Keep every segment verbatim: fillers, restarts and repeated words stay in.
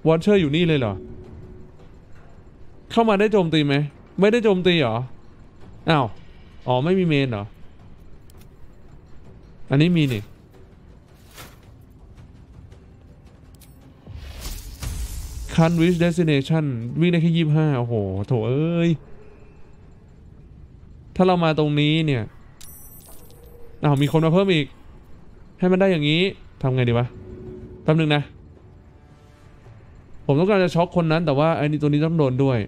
วอชเชอร์อยู่นี่เลยเหรอเข้ามาได้โจมตีไหมไม่ได้โจมตีเหรออ้าวอ๋อไม่มีเมนเหรออันนี้มีนี่คันวิชเดสติเนชันวิ่งได้แค่ยี่สิบห้าโอ้โหโถเอ้ยถ้าเรามาตรงนี้เนี่ยอ้าวมีคนมาเพิ่มอีกให้มันได้อย่างนี้ทำไงดีวะแป๊บนึงนะผมต้องการจะช็อกคนนั้นแต่ว่าไอ้นี่ตัวนี้ต้องโดนด้วย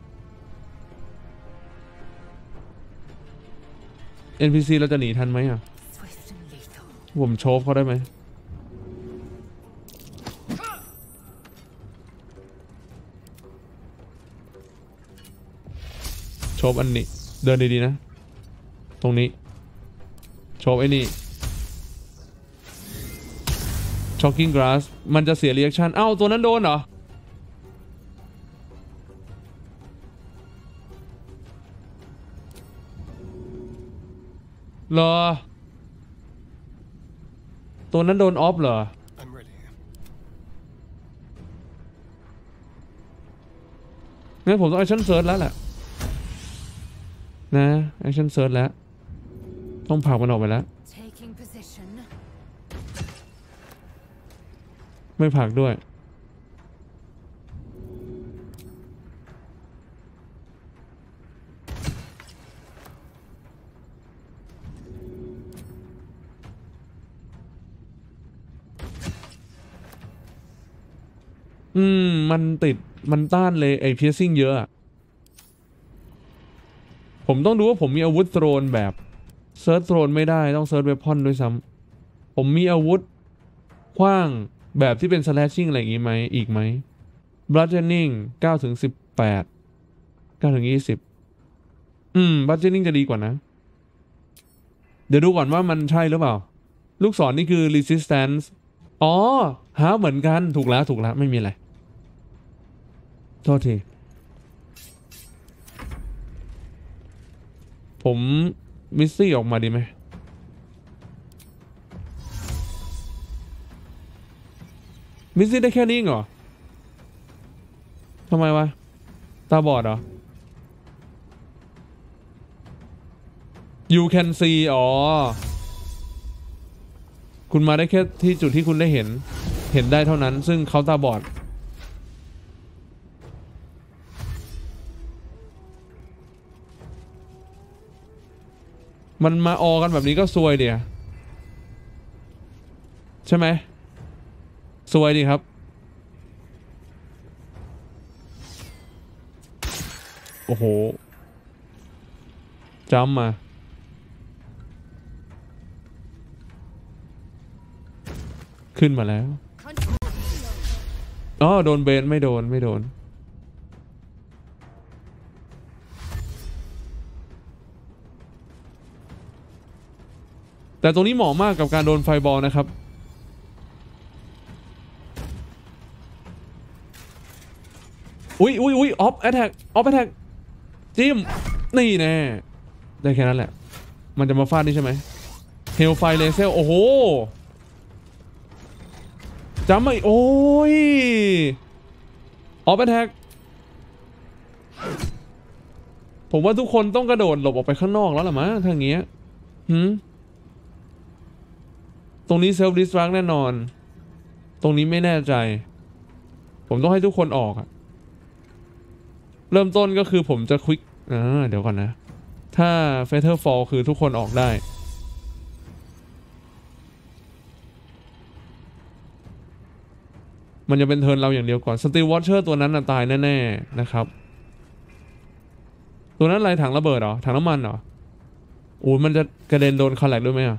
เอ็น พี ซี เราจะหนีทันไหมอ่ะผมโชว์เขาได้ไหมโชว์อันนี้เดินดีๆนะตรงนี้โชว์ไอ้นี่ Shocking Grass มันจะเสีย reaction เอ้าตัวนั้นโดนเหรอเหรอตัวนั้นโดนออฟเหรองั้นผมต้อง action search แล้วแหละนะ action search แล้วต้องผลักมันออกไปแล้วไม่ผลักด้วยอืมมันติดมันต้านเลยไอ้ piercing เยอะอะผมต้องดูว่าผมมีอาวุธโทรนแบบเซิร์ชโทรนไม่ได้ต้องเซิร์ชเวพอนด้วยซ้ำผมมีอาวุธขว้างแบบที่เป็น slashing อะไรอย่างงี้ไหมอีกไหม bludgeoning เก้าถึงสิบแปด เก้าถึงยี่สิบอืม bludgeoning จะดีกว่านะเดี๋ยวดูก่อนว่ามันใช่หรือเปล่าลูกศร น, นี่คือ resistance อ๋อหาเหมือนกันถูกแล้วถูกแล้วไม่มีอะไรโทษทีผมมิสซี่ออกมาดีไหมมิสซี่ได้แค่นี้เหรอทำไมวะตาบอดเหรอ you can see อ๋อคุณมาได้แค่ที่จุดที่คุณได้เห็นเห็นได้เท่านั้นซึ่งเขาตาบอดมันมาออกันแบบนี้ก็ซวยเดียใช่ไหมซวยดีครับโอ้โหจัมมาขึ้นมาแล้วอ๋อโดนเบนไม่โดนไม่โดนแต่ตรงนี้เหมาะมากกับการโดนไฟบอลนะครับอุ้ยอุ้ยอุ้ยออฟแอทแทกออฟแอทแทกจิ้มนี่แน่ได้แค่นั้นแหละมันจะมาฟาดนี่ใช่ไหมเฮลไฟเลเซลโอ้โหจำไม่โอ้ยออฟแอทแทกผมว่าทุกคนต้องกระโดดหลบออกไปข้างนอกแล้วล่ะมั้งทางเงี้ยหืมตรงนี้เซลฟ์ดิสทรักแน่นอนตรงนี้ไม่แน่ใจผมต้องให้ทุกคนออกอะเริ่มต้นก็คือผมจะควิกอ่าเดี๋ยวก่อนนะถ้า Fatal Fall คือทุกคนออกได้มันจะเป็นเทิร์นเราอย่างเดียวก่อน Steel Watcher ตัวนั้นน่ะตายแน่ๆนะครับตัวนั้นอะไรถังระเบิดเหรอถังน้ำมันเหรอโอ้ยมันจะกระเด็นโดนคอลแลกด้วยไหมอ่ะ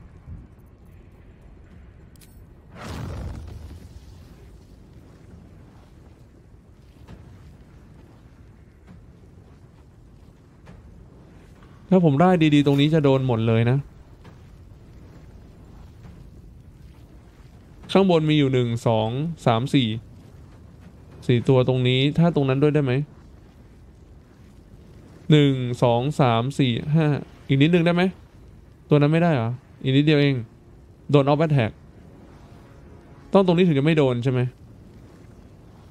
ถ้าผมได้ดีๆตรงนี้จะโดนหมดเลยนะข้างบนมีอยู่หนึ่งสองสามสี่สี่ตัวตรงนี้ถ้าตรงนั้นด้วยได้ไหมหนึ่งสองสามสี่ห้าอีกนิดนึงได้ไหมตัวนั้นไม่ได้เหรออีกนิดเดียวเองโดนออฟแอทแทกต้องตรงนี้ถึงจะไม่โดนใช่ไหม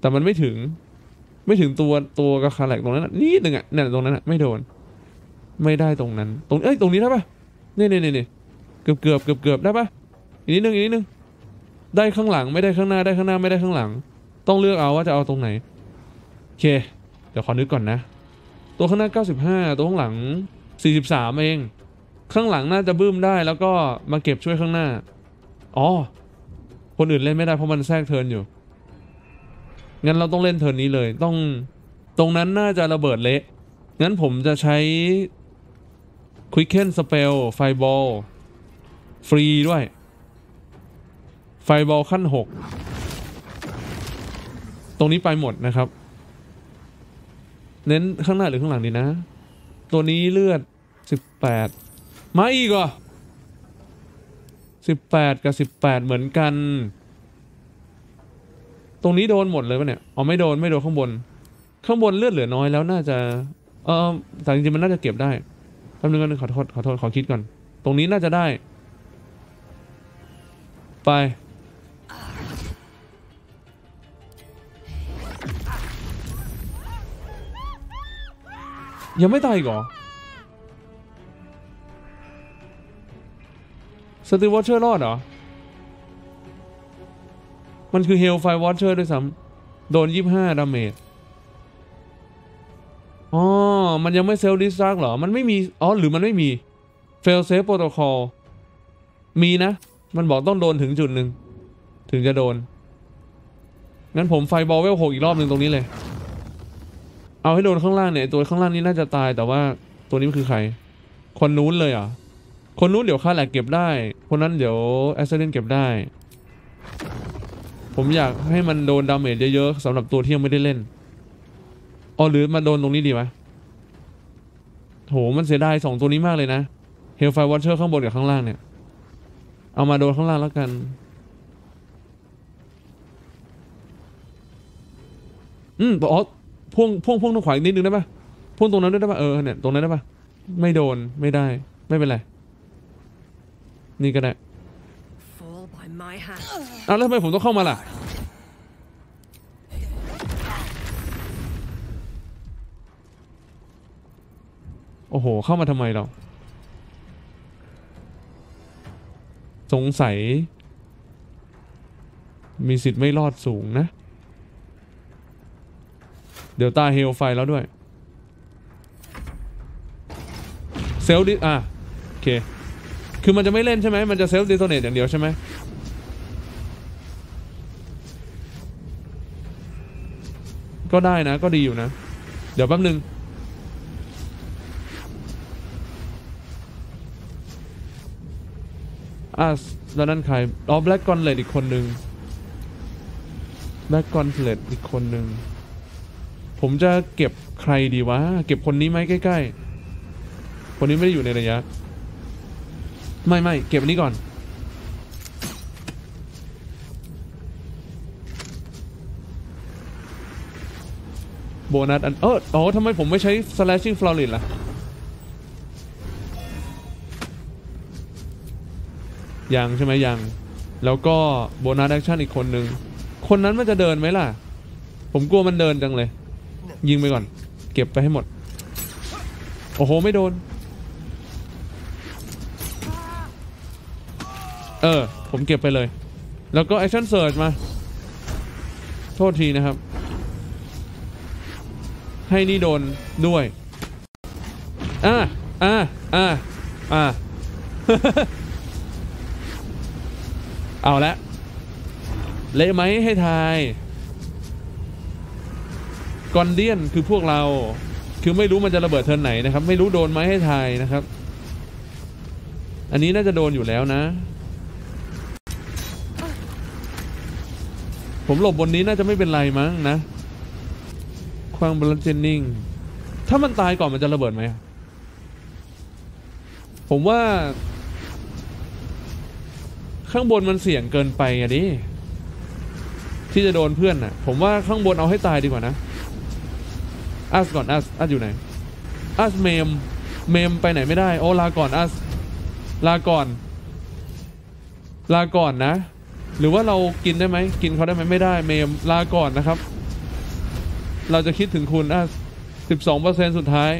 แต่มันไม่ถึงไม่ถึงตัวตัวกระคาแหลกตรงนั้นนิดหนึ่งอ่ะเนี่ยตรงนั้นอ่ะไม่โดนไม่ได้ตรงนั้นตรงเอ้ยตรงนี้ได้ปะนี่นี่นี่เกือบเกือบเกือบเกือบได้ปะอีกนิดนึงอีกนิดนึงได้ข้างหลังไม่ได้ข้างหน้าได้ข้างหน้าไม่ได้ข้างหลังต้องเลือกเอาว่าจะเอาตรงไหนโอเคเดี๋ยวขอนึกก่อนนะตัวข้างหน้าเก้าสิบห้าตัวข้างหลังสี่สิบสามเองข้างหลังน่าจะบึ้มได้แล้วก็มาเก็บช่วยข้างหน้าอ๋อคนอื่นเล่นไม่ได้เพราะมันแทรกเทิร์นอยู่งั้นเราต้องเล่นเทิร์นนี้เลยต้องตรงนั้นน่าจะระเบิดเละงั้นผมจะใช้ Quicken Spell Fireball ฟรีด้วย Fireball ขั้นหกตรงนี้ไปหมดนะครับเน้นข้างหน้าหรือข้างหลังดีนะตัวนี้เลือดสิบแปดมาอีกเหรอสิบแปดกับสิบแปดเหมือนกันตรงนี้โดนหมดเลยปะเนี่ยอ๋อไม่โดนไม่โดนข้างบนข้างบนเลือดเหลือน้อยแล้วน่าจะเออแต่จริงๆมันน่าจะเก็บได้แป๊บนึงก่อนขอโทษขอโทษขอคิดก่อนตรงนี้น่าจะได้ไปยังไม่ตายอีกเหรอสตีวอชเชอร์รอดเหรอมันคือเฮลไฟวอชเชอร์ด้วยซ้ำโดนยี่สิบห้าดาเมจอ๋อมันยังไม่เซลล์ดิสตรักเหรอมันไม่มีอ๋อหรือมันไม่มีเฟลเซฟโปรโตคอลมีนะมันบอกต้องโดนถึงจุดหนึ่งถึงจะโดนงั้นผมไฟบอลเวลหกอีกรอบหนึ่งตรงนี้เลยเอาให้โดนข้างล่างเนี่ยตัวข้างล่างนี้น่าจะตายแต่ว่าตัวนี้มันคือใครคนนู้นเลยเหรอคนนู้นเดี๋ยวค่าแหลกเก็บได้คนนั้นเดี๋ยวแอสเซเดนเก็บได้ผมอยากให้มันโดนดาเมจเยอะๆสำหรับตัวที่ยังไม่ได้เล่นอ๋อหรือมาโดนตรงนี้ดีไหมโหมันเสียดายสองตัวนี้มากเลยนะเฮลไฟวอชเชอร์ข้างบนกับข้างล่างเนี่ยเอามาโดนข้างล่างแล้วกันอืมอ๋อพ่วงพ่วงพ่วงตรงขวาอีกนิดนึงได้ปะพ่วงตรงนั้นด้วยได้ปะเออเนี่ยตรงนั้นได้ปะไม่โดนไม่ได้ไม่เป็นไรนี่ก็ได้อ้าวแล้วทำไมผมต้องเข้ามาล่ะโอ้โหเข้ามาทำไมเราสงสัยมีสิทธิ์ไม่รอดสูงนะเดี๋ยวตาเฮลไฟแล้วด้วยเซลล์ดิอ่ะโอเคคือมันจะไม่เล่นใช่ไหมมันจะเซลล์ดิโทเนตอย่างเดียวใช่ไหมก็ได้นะก็ดีอยู่นะเดี๋ยวแป๊บนึงอ่ะแล้วนั่นใครอ๋อแบล็กกอนเลดอีกคนนึงแบล็กกอนเลดอีกคนนึงผมจะเก็บใครดีวะเก็บคนนี้ไหมใกล้ๆคนนี้ไม่ได้อยู่ในระยะไม่ไม่เก็บอันนี้ก่อนโบนัสอันเอออ๋อทำไมผมไม่ใช้ slashing flourish ล่ะยังใช่ไหมยังแล้วก็โบนัสแอคชั่นอีกคนนึงคนนั้นมันจะเดินไหมล่ะผมกลัวมันเดินจังเลยยิงไปก่อนเก็บไปให้หมดโอ้โหไม่โดนเออผมเก็บไปเลยแล้วก็แอคชั่นเซิร์ชมาโทษทีนะครับให้นี่โดนด้วยอ่ะอ่ะอ่ะอ่ะ เอาละเละไหมให้ทายกอนเดียนคือพวกเราคือไม่รู้มันจะระเบิดเทิร์นไหนนะครับไม่รู้โดนไหมให้ทายนะครับอันนี้น่าจะโดนอยู่แล้วนะผมหลบบนนี้น่าจะไม่เป็นไรมั้งนะควางบลันเจนนิงถ้ามันตายก่อนมันจะระเบิดไหมผมว่าข้างบนมันเสี่ยงเกินไปอะดิที่จะโดนเพื่อนน่ะผมว่าข้างบนเอาให้ตายดีกว่านะอัสก่อนอัสอัสอยู่ไหนอัสเมมเมมไปไหนไม่ได้โอ้ลาก่อนอัสลาก่อนลาก่อนนะหรือว่าเรากินได้ไหมกินเขาได้ไหมไม่ได้เมมลาก่อนนะครับเราจะคิดถึงคุณอ่ะสิบสองเปอร์เซ็นต์สุดท้าย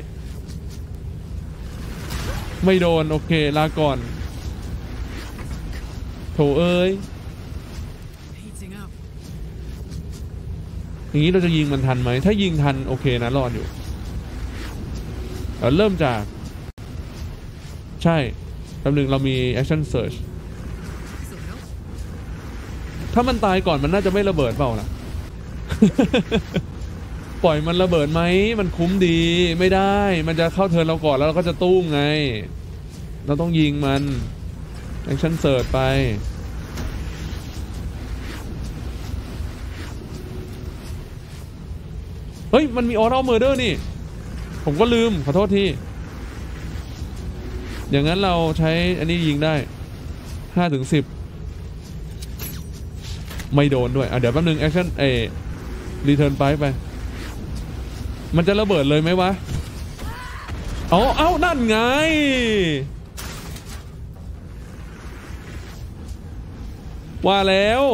ไม่โดนโอเคลาก่อนโถเอ้ยอย่างนี้เราจะยิงมันทันไหมถ้ายิงทันโอเคนะรอดอยู่เราเริ่มจากใช่แป๊บนึงเรามี action search ถ้ามันตายก่อนมันน่าจะไม่ระเบิดเปล่าล่ะ ปล่อยมันระเบิดไหมมันคุ้มดีไม่ได้มันจะเข้าเทิร์นเราก่อนแล้วเราก็จะตู้มไงเราต้องยิงมัน action search ไปเฮ้ยมันมี auto murder นี่ผมก็ลืมขอโทษทีอย่างนั้นเราใช้อันนี้ยิงได้ห้าถึงสิบไม่โดนด้วยอ่ะเดี๋ยวแป๊บนึง action เอ return ไปไปมันจะระเบิดเลยไหมวะอ๋อเอ้านั่นไงว่าแล้ว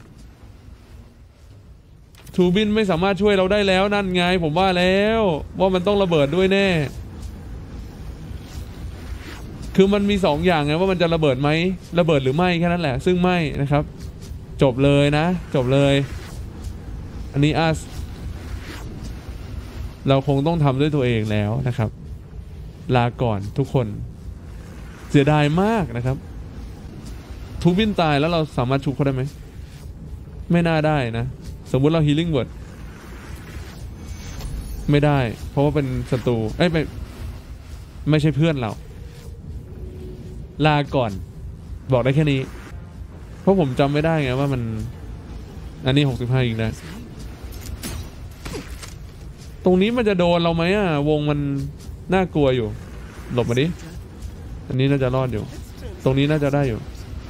ทูบินไม่สามารถช่วยเราได้แล้วนั่นไงผมว่าแล้วว่ามันต้องระเบิดด้วยแน่คือมันมีสองอย่างไงว่ามันจะระเบิดไหมระเบิดหรือไม่แค่นั้นแหละซึ่งไม่นะครับจบเลยนะจบเลยอันนี้อาสเราคงต้องทำด้วยตัวเองแล้วนะครับลาก่อนทุกคนเสียดายมากนะครับทูบินตายแล้วเราสามารถชุบเขาได้ไหมไม่น่าได้นะสมมุติเรา healing word ไม่ได้เพราะว่าเป็นศัตรูเอ้ยไม่ไม่ใช่เพื่อนเราลาก่อนบอกได้แค่นี้เพราะผมจำไม่ได้ไงว่ามันอันนี้หกสิบห้าอีกนะตรงนี้มันจะโดนเราไหมอ่ะวงมันน่ากลัวอยู่หลบมาดิอันนี้น่าจะรอดอยู่ตรงนี้น่าจะได้อยู่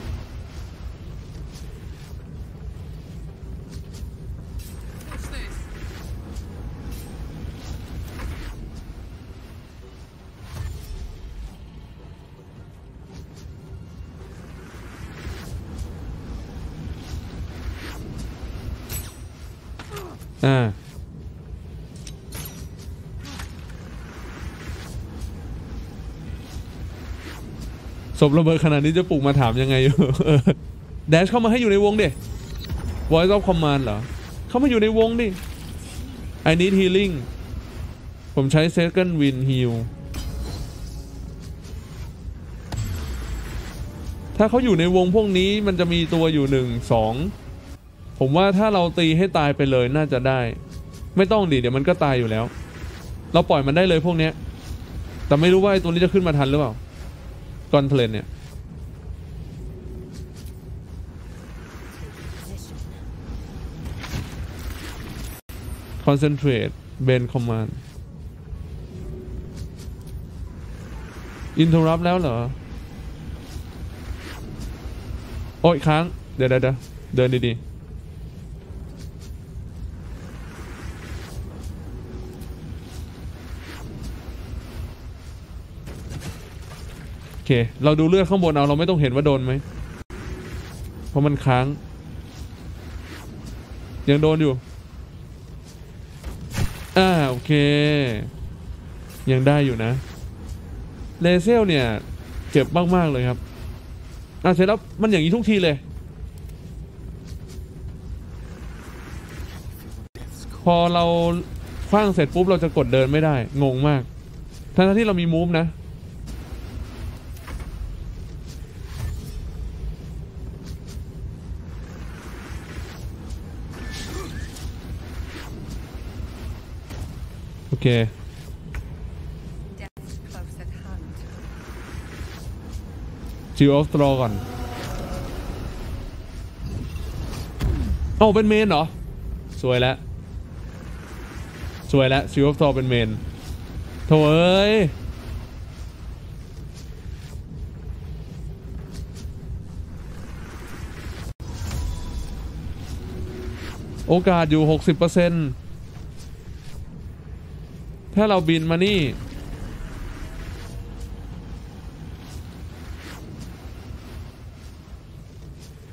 อ่าศพระเบิดขนาดนี้จะปลุกมาถามยังไงอยู่ แดชเข้ามาให้อยู่ในวงดิ Voice of Command เหรอเข้ามาอยู่ในวงดิ I need healing ผมใช้ Second Wind Heal ถ้าเขาอยู่ในวงพวกนี้มันจะมีตัวอยู่หนึ่งสองผมว่าถ้าเราตีให้ตายไปเลยน่าจะได้ไม่ต้องดิเดี๋ยวมันก็ตายอยู่แล้วเราปล่อยมันได้เลยพวกนี้แต่ไม่รู้ว่าไอ้ตัวนี้จะขึ้นมาทันหรือเปล่ากอนเพลนเนี่ย concentrate bend command interrupt แล้วเหรอโอ้ยค้างเดี๋ยวเดี๋ยวเดินดีๆโอเคเราดูเลือดข้างบนเอาเราไม่ต้องเห็นว่าโดนไหมเพราะมันค้างยังโดนอยู่อ่าโอเคยังได้อยู่นะเลเซลเนี่ยเจ็บมากๆเลยครับอ่ะเสร็จแล้วมันอย่างนี้ทุกทีเลยพอเราคว้างเสร็จปุ๊บเราจะกดเดินไม่ได้งงมากทั้งที่เรามีมูฟนะโอเคจิวออฟตรอก่อนเอ้าเป็นเมนเหรอสวยแล้วสวยแล้วจิวออฟตรอเป็นเมนโถ่เอ้ยโอกาสอยู่ หกสิบเปอร์เซ็นต์ ถ้าเราบินมานี่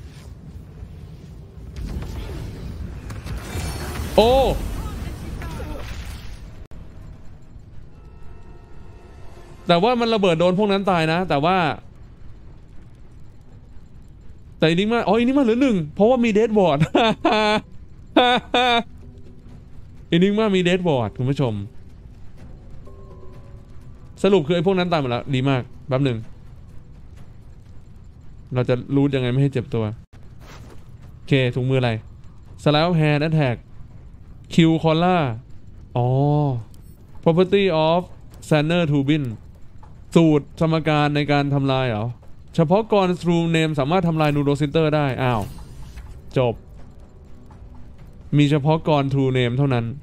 โอ้แต่ว่ามันระเบิดโดนพวกนั้นตายนะแต่ว่าแต่อินิกมาอ๋ออินิกมาเหลือหนึ่งเพราะว่ามีเดดวอร์ดอินิกมามีเดดวอร์ดคุณผู้ชมสรุปคือไอ้พวกนั้นตายหมดแล้วดีมากแป๊บหนึ่งเราจะรูทยังไงไม่ให้เจ็บตัวโอเคถุงมืออะไรสไลด์แฮนด์แอทแทกคิวคอลล่าอ๋อ property of Sanner Tubin สูตรสมการในการทำลายเหรอเฉพาะกร True Name สามารถทำลายนูโรซินเตอร์ได้อ้าวจบมีเฉพาะกร True Name เท่านั้น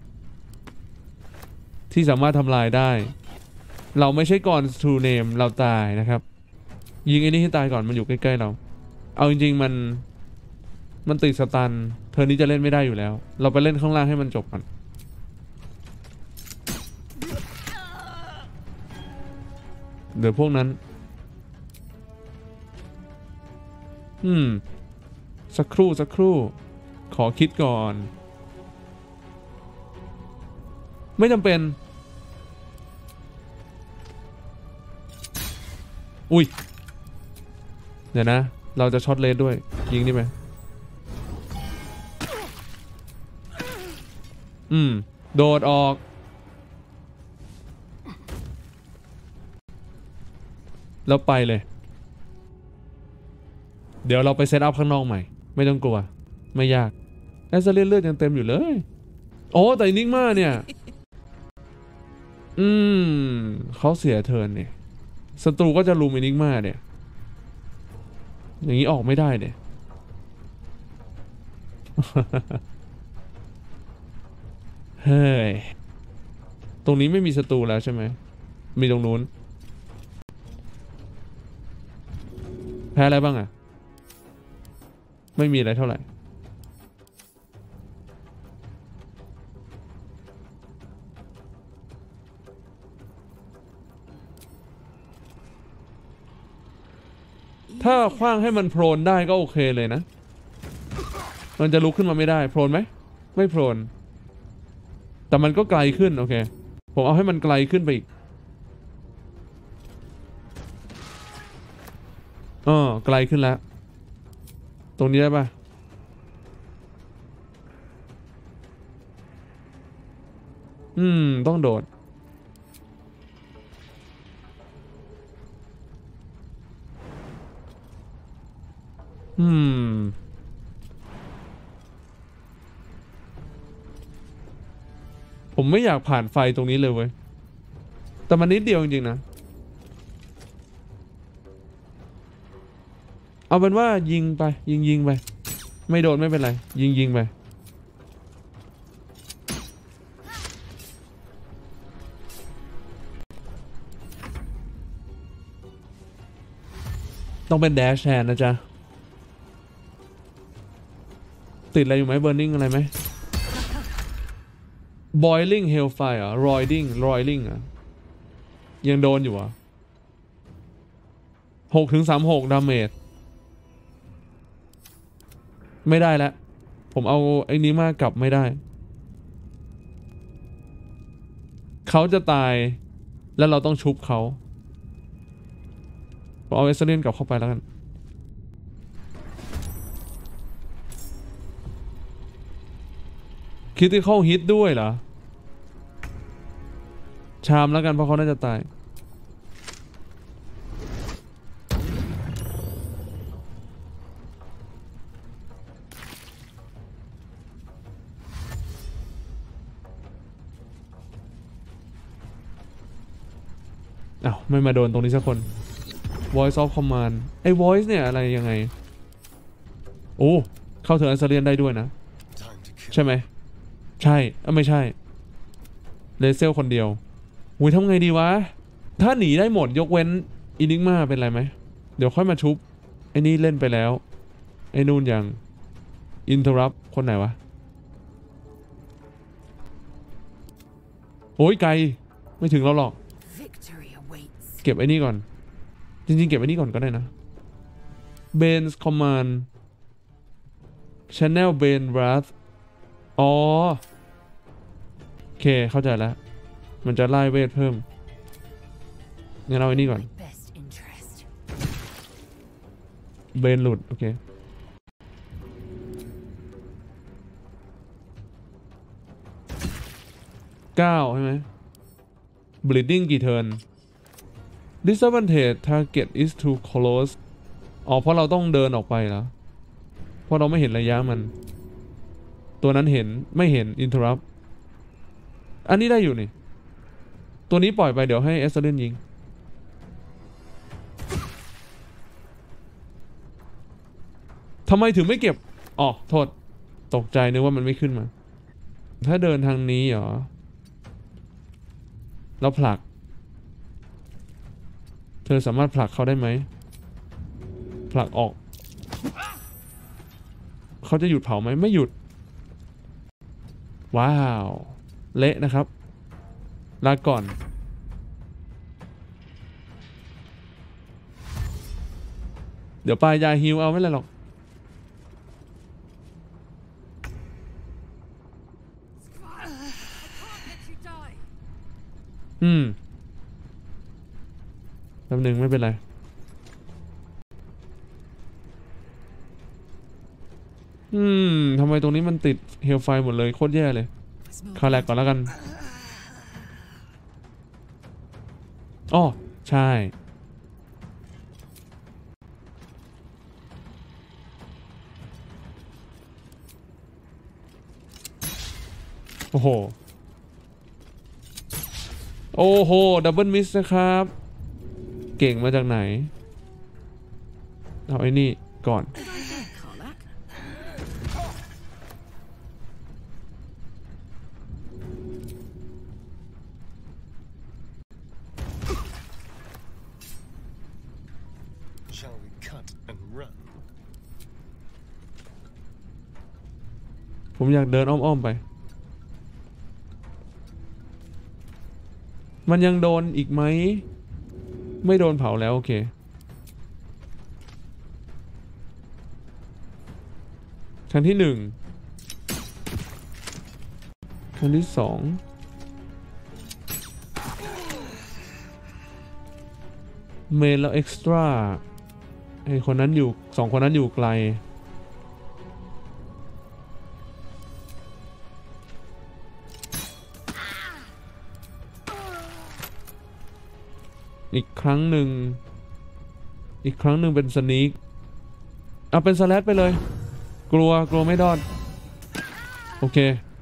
ที่สามารถทำลายได้เราไม่ใช่กร True Name เราตายนะครับยิงไอ้นี่ให้ตายก่อนมันอยู่ใกล้ๆเราเอาจริงๆมันมันติดสตันเธอนี้จะเล่นไม่ได้อยู่แล้วเราไปเล่นข้างล่างให้มันจบกันเดี๋ยวพวกนั้นอืมสักครู่สักครู่ขอคิดก่อนไม่จำเป็นอุ้ยเดี๋ยวนะเราจะช็อตเลนด้วยยิงนี่ไหมอืมโดดออกแล้วไปเลยเดี๋ยวเราไปเซตอัพข้างนอกใหม่ไม่ต้องกลัวไม่ยากแอสเซเลียนเลือดยังเต็มอยู่เลยโอ้แต่นิกมาเนี่ยอืมเขาเสียเทิร์นเนี่ยศัตรูก็จะลุมอินิกมาเนี่ยอย่างนี้ออกไม่ได้เนี่ย เฮ้ยตรงนี้ไม่มีศัตรูแล้วใช่ไหมมีตรงนู้นแพ้อะไรบ้างอะไม่มีอะไรเท่าไหร่ถ้าขว้างให้มันโพลนได้ก็โอเคเลยนะมันจะลุกขึ้นมาไม่ได้โพลนไหมไม่โพลนแต่มันก็ไกลขึ้นโอเคผมเอาให้มันไกลขึ้นไปอีกอ๋อไกลขึ้นแล้วตรงนี้ได้ปะอืมต้องโดดอืมผมไม่อยากผ่านไฟตรงนี้เลยเว้ยแต่มันนิดเดียวจริงๆนะเอาเป็นว่ายิงไปยิงยิงไปไม่โดนไม่เป็นไรยิงยิงไปต้องเป็นแดชแทนนะจ๊ะติดอะไรอยู่ไหมเบอร์นิ่งอะไรไหม boiling hellfire อ่ะ roiling roiling อ่ะยังโดนอยู่อ่ะหกถึงสามหกดาเมจไม่ได้แล้วผมเอาไอ้นี้มากลับไม่ได้เขาจะตายแล้วเราต้องชุบเขาผมเอาเอสเซเลียนกลับเข้าไปแล้วกันคิดที่เข้าฮิตด้วยเหรอชามแล้วกันเพราะเขาน่าจะตายอ้าวไม่มาโดนตรงนี้สักคน voice of command ไอ้ voice เนี่ยอะไรยังไงโอ้เข้าถึงอัสเลียนได้ด้วยนะใช่ไหมใช่เอ้าไม่ใช่เลเซลคนเดียวอุ้ยทำไงดีวะถ้าหนีได้หมดยกเว้นอินิกมาเป็นไรไหมเดี๋ยวค่อยมาชุบไอ้นี่เล่นไปแล้วไอ้นู่นอย่างอินเทอร์รัปคนไหนวะโอ้ยไกลไม่ถึงเราหรอกเก็บไอ้นี่ก่อนจริงๆเก็บไอ้นี่ก่อนก็ได้นะ Bane's Command Channel Bane Wrath อ๋อโอเคเข้าใจแล้วมันจะไล่เวทเพิ่มงั้นเอาไอ้นี่ก่อนเบนหลุดโอเคเก้าใช่ไหม bleeding กี่เทิร์น disadvantage target is too close อ๋อเพราะเราต้องเดินออกไปแล้วเพราะเราไม่เห็นระยะมันตัวนั้นเห็นไม่เห็น interrupt อันนี้ได้อยู่นี่ตัวนี้ปล่อยไปเดี๋ยวให้เอสเซเลนยิงทำไมถึงไม่เก็บอ๋อโทษตกใจนึกว่ามันไม่ขึ้นมาถ้าเดินทางนี้เหรอแล้วผลักเธอสามารถผลักเขาได้ไหมผลักออกเขาจะหยุดเผาไหมไม่หยุดว้าวเละนะครับลาก่อนเดี๋ยวปลายยาฮิวเอาไม่เลยหรอกอืมแป๊บหนึ่งไม่เป็นไรอืมทำไมตรงนี้มันติดเฮลไฟหมดเลยโคตรแย่เลยคาแลกก่อนแล้วกันอ๋อใช่โอ้โหโอ้โหดับเบิลมิสนะครับเก่งมาจากไหนเอาไอ้นี่ก่อนผมอยากเดินอ้อมๆไปมันยังโดนอีกไหมไม่โดนเผาแล้วโอเคครั้งที่หนึ่งครั้งที่สองเมนแล้วเอ็กซ์ตร้าไอคนนั้นอยู่สองคนนั้นอยู่ไกลอีกครั้งหนึ่งอีกครั้งหนึ่งเป็นสนีกเอาเป็นสแลชไปเลยกลัวกลัวไม่รอดโอเค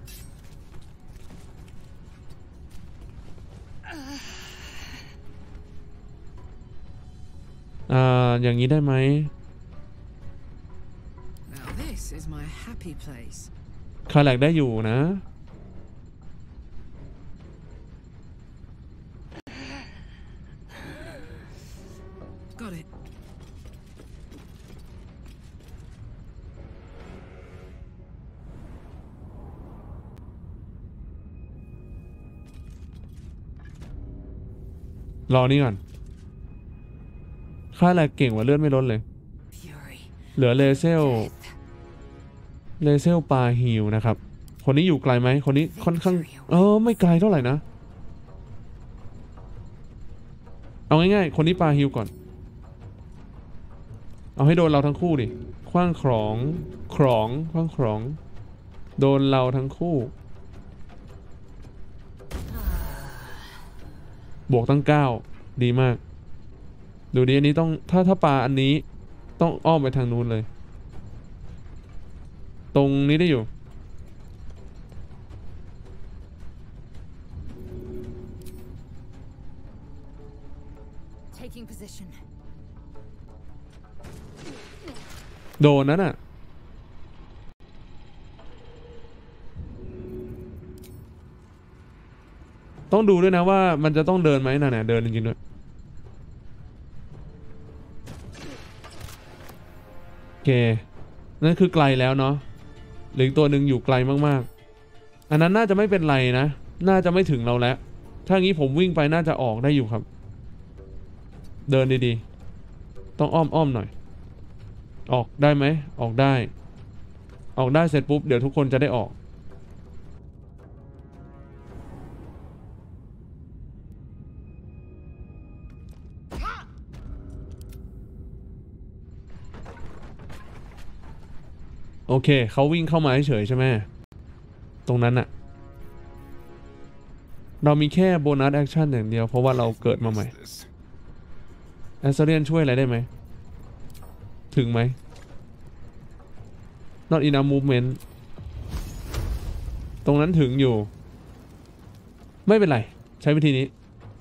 อ่าอย่างนี้ได้ไหมคาแลกได้อยู่นะรอนี่ก่อนค่าแรกเก่งกว่าเลือดไม่ลดเลยเหลือเลเซลเลเซลปาฮิลนะครับคนนี้อยู่ไกลไหมคนนี้ค่อนข้างเออไม่ไกลเท่าไหร่นะเอาง่ายๆคนนี้ปาฮิลก่อนเอาให้โดนเราทั้งคู่ดิขว้างครองครองขว้างครองโดนเราทั้งคู่บวกตั้งเก้าดีมากดูดิอันนี้ต้องถ้าถ้าปลาอันนี้ต้องอ้อมไปทางนู้นเลยตรงนี้ได้อยู่โดนนั่นน่ะต้องดูด้วยนะว่ามันจะต้องเดินไหมน่ะเนี่ยเดินจริงๆด้วยโอเคนั่นคือไกลแล้วเนาะหรือตัวหนึ่งอยู่ไกลมากๆอันนั้นน่าจะไม่เป็นไรนะน่าจะไม่ถึงเราแล้วถ้างี้ผมวิ่งไปน่าจะออกได้อยู่ครับเดินดีๆต้องอ้อมๆหน่อยออกได้ไหมออกได้ออกได้เสร็จปุ๊บเดี๋ยวทุกคนจะได้ออกเคเขาวิ่งเข้ามาเฉยใช่ไหมตรงนั้นอะเรามีแค่โบนัสแอคชั่นอย่างเดียวเพราะว่าเราเกิดมาใหม่แอสเซเรียนช่วยอะไรได้ไหมถึงไหม not enough movement ตรงนั้นถึงอยู่ไม่เป็นไรใช้วิธีนี้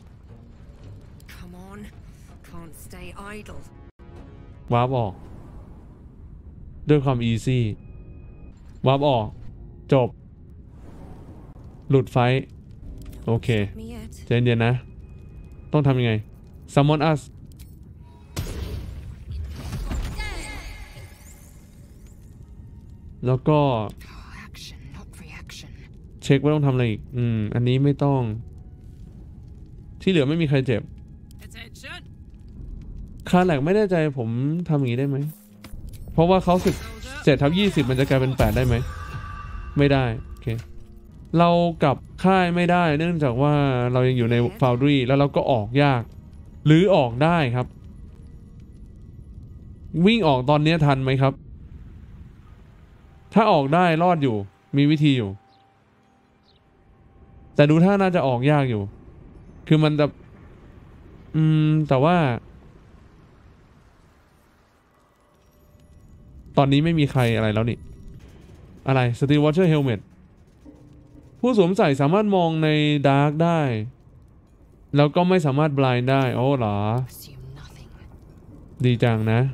วาร์ปออกด้วยความอีซี่วาร์ปออกจบหลุดไฟโอเคใจเย็นๆนะต้องทำยังไง summon us แล้วก็เช็คว่าต้องทำอะไรอีกอืมอันนี้ไม่ต้องที่เหลือไม่มีใครเจ็บคาแหลกไม่แน่ใจผมทำอย่างนี้ได้ไหมเพราะว่าเขาสิบเจ็ดทับยี่สิบมันจะกลายเป็นแปดได้ไหมไม่ได้โอเคเรากลับค่ายไม่ได้เนื่องจากว่าเรายังอยู่ใน Foundry แล้วเราก็ออกยากหรือออกได้ครับวิ่งออกตอนนี้ทันไหมครับถ้าออกได้รอดอยู่มีวิธีอยู่แต่ดูท่าน่าจะออกยากอยู่คือมันจะอืมแต่ว่าตอนนี้ไม่มีใครอะไรแล้วนี่อะไร Steel Watcher Helmet ผู้สวมใส่สามารถมองในดาร์กได้แล้วก็ไม่สามารถ blind ได้โอ้เหรอดีจังนะ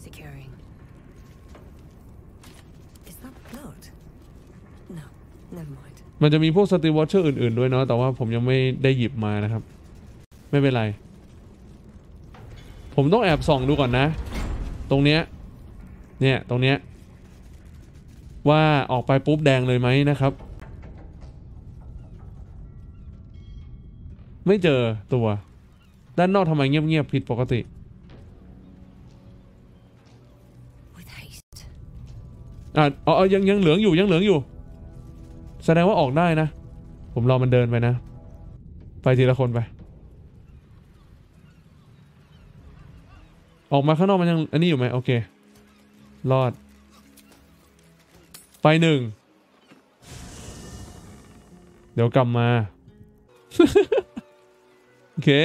มันจะมีพวก Steel Watcher อื่นๆด้วยเนาะแต่ว่าผมยังไม่ได้หยิบมานะครับไม่เป็นไรผมต้องแอบส่องดูก่อนนะตรงเนี้ยเนี่ยตรงเนี้ยว่าออกไปปุ๊บแดงเลยไหมนะครับไม่เจอตัวด้านนอกทำไมเงียบๆผิดปกติอ่ะอ๋อยังยังเหลืองอยู่ยังเหลืองอยู่แสดงว่าออกได้นะผมรอมันเดินไปนะไปทีละคนไปออกมาข้างนอกมันยังอันนี้อยู่ไหมโอเครอดไปหนึ่งเดี๋ยวกลับมา โอเค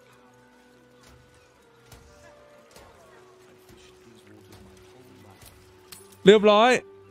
เรียบร้อย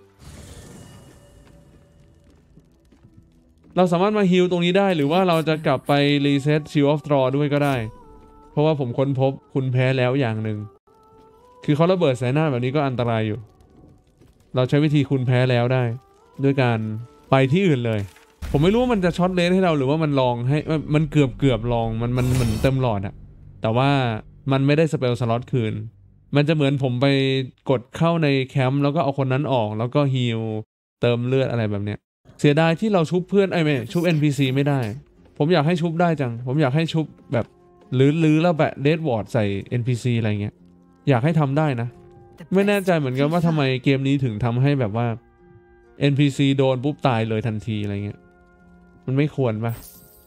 เราสามารถมาฮีลตรงนี้ได้หรือว่าเราจะกลับไปรีเซ็ตชิลออฟทรอด้วยก็ได้เพราะว่าผมค้นพบคุณแพ้แล้วอย่างหนึ่งคือเขาระเบิดใส่หน้าแบบนี้ก็อันตรายอยู่เราใช้วิธีคุณแพ้แล้วได้ด้วยการไปที่อื่นเลยผมไม่รู้ว่ามันจะช็อตเลสให้เราหรือว่ามันลองให้มันเกือบเกือบลองมันมันเหมือนเต็มหลอดอะแต่ว่ามันไม่ได้สเปลสล็อตคืนมันจะเหมือนผมไปกดเข้าในแคมป์แล้วก็เอาคนนั้นออกแล้วก็ฮีลเติมเลือดอะไรแบบเนี้ยเสียดายที่เราชุบเพื่อนไอ้ไม่ชุบ เอ็น พี ซี ไม่ได้ผมอยากให้ชุบได้จังผมอยากให้ชุบแบบหรือหรือแล้วแบบเดดวอร์ดใส่ เอ็น พี ซี อะไรเงี้ยอยากให้ทำได้นะไม่แน่ใจเหมือนกันว่าทำไมเกมนี้ถึงทำให้แบบว่า เอ็น พี ซี โดนปุ๊บตายเลยทันทีอะไรเงี้ยมันไม่ควรปะ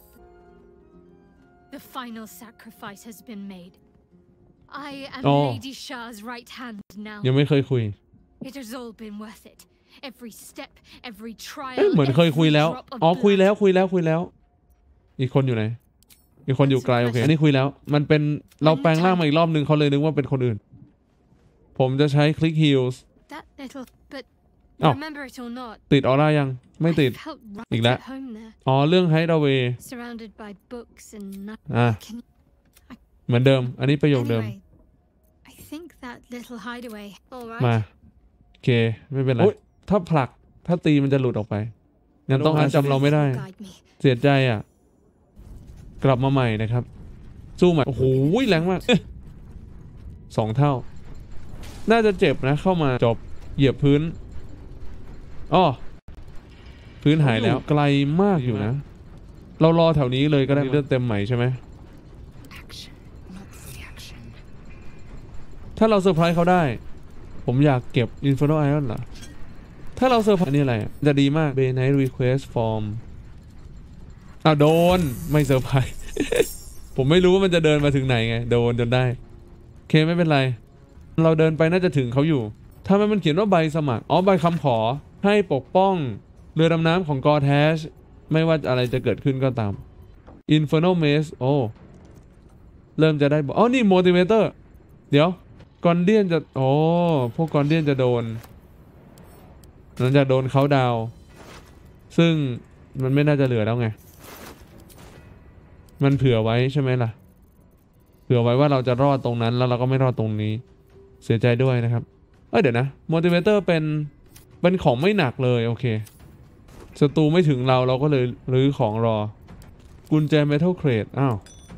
The final sacrifice has been made. I am Lady Shah's right hand now. ยังไม่เคยคุย It has all been worth it. Every step, every trial. เหมือนเคยคุยแล้วอ๋อคุยแล้วคุยแล้วคุยแล้วอีกคนอยู่ไหนอีกคนอยู่ไกลโอเคอันนี้คุยแล้วมันเป็นเราแปลงร่างมาอีกรอบนึงเขาเลยนึกว่าเป็นคนอื่นผมจะใช้คลิกฮิลส์อ้าวติดออร่ายังไม่ติดอีกแล้วอ๋อเรื่องไฮดาเวย์อ่ะเหมือนเดิมอันนี้ประโยคเดิมมาโอเคไม่เป็นไรถ้าผลักถ้าตีมันจะหลุดออกไปงั้นต้องอ่านจำเราไม่ได้เสียใจอ่ะกลับมาใหม่นะครับสู้ใหม่โอ้โหแรงมากสองเท่าน่าจะเจ็บนะเข้ามาจบเหยียบพื้นอ้อพื้นหายแล้วไกลมากอยู่นะเรารอแถวนี้เลยก็ได้เลือดเต็มใหม่ใช่ไหมถ้าเราเซอร์ไพรส์เขาได้ผมอยากเก็บ Inferno Iron เหรอถ้าเราเซอร์ไพรส์นี่อะไรจะดีมาก Bay Night Request Form อ้าวโดนไม่เซอร์ไพรส์ ผมไม่รู้ว่ามันจะเดินมาถึงไหนไงโดนจนได้โอเคไม่เป็นไรเราเดินไปน่าจะถึงเขาอยู่ทำไมมันเขียนว่าใบสมัครอ๋อใบคำขอให้ปกป้องเรือดำน้ำของกอแทชไม่ว่าอะไรจะเกิดขึ้นก็ตาม Infernal Maze โอ้เริ่มจะได้บอกอ๋อนี่ Motivator เดี๋ยวกอนเดียนจะโอ้พวกกอนเดียนจะโดนมันจะโดนเขาดาวซึ่งมันไม่น่าจะเหลือแล้วไงมันเผื่อไว้ใช่ไหมล่ะเผื่อไว้ว่าเราจะรอดตรงนั้นแล้วเราก็ไม่รอดตรงนี้เสียใจด้วยนะครับเอ้ยเดี๋ยวนะ Motivator เป็นเป็นของไม่หนักเลยโอเคศัตรูไม่ถึงเราเราก็เลยรื้อของรอกุญแจ Metal Crate อ้าว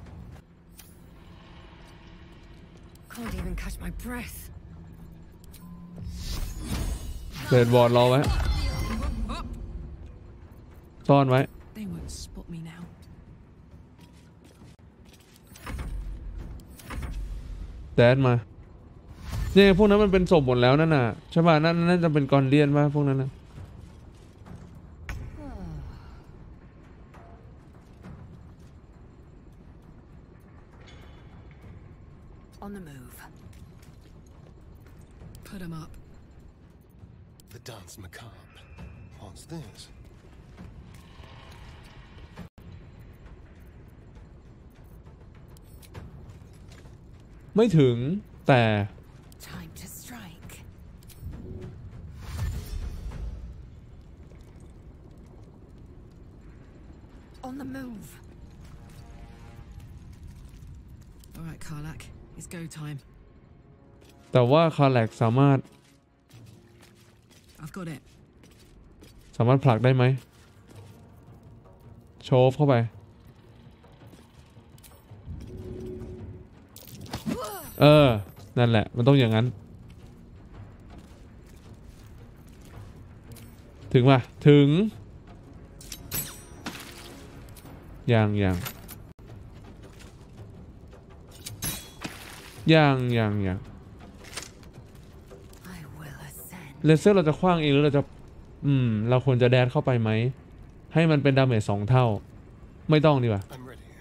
Can't even catch my breath. เปิดบอร์ดรอไว้ซ่อนไว้ They won't spot me now. แดดมาเนี่ยพวกนั้นมันเป็นศพหมดแล้วนั่นน่ะใช่ป่ะนั่นน่าจะเป็นกอนเลียนป่ะพวกนั้นนะ On the move. Put 'em up. The dance macabre. What's this? ไม่ถึงแต่ Time to strike. On the move. All right, Karlak. It's go time. แต่ว่าคาแล็กสามารถ I've got it. สามารถผลักได้ไหมโชฟเข้าไปเออนั่นแหละมันต้องอย่างนั้นถึงป่ะถึงอย่างอย่างอย่างอย่างอย่าง I will ascend. เลเซอร์เราจะคว้างเองหรือเราจะอืมเราควรจะแดดเข้าไปไหมให้มันเป็นดาเมจสองเท่าไม่ต้องดีกว่า I'm ready.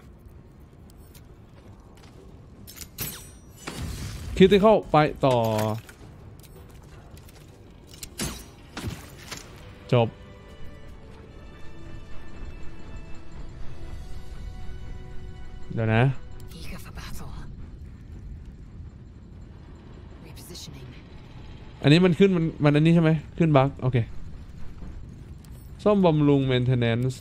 คิดที่เข้าไปต่อจบเดี๋ยวนะ Eager for battle. Repositioning. อันนี้มันขึ้นมันมันอันนี้ใช่ไหมขึ้นบั๊กโอเคซ่อมบำรุง maintenance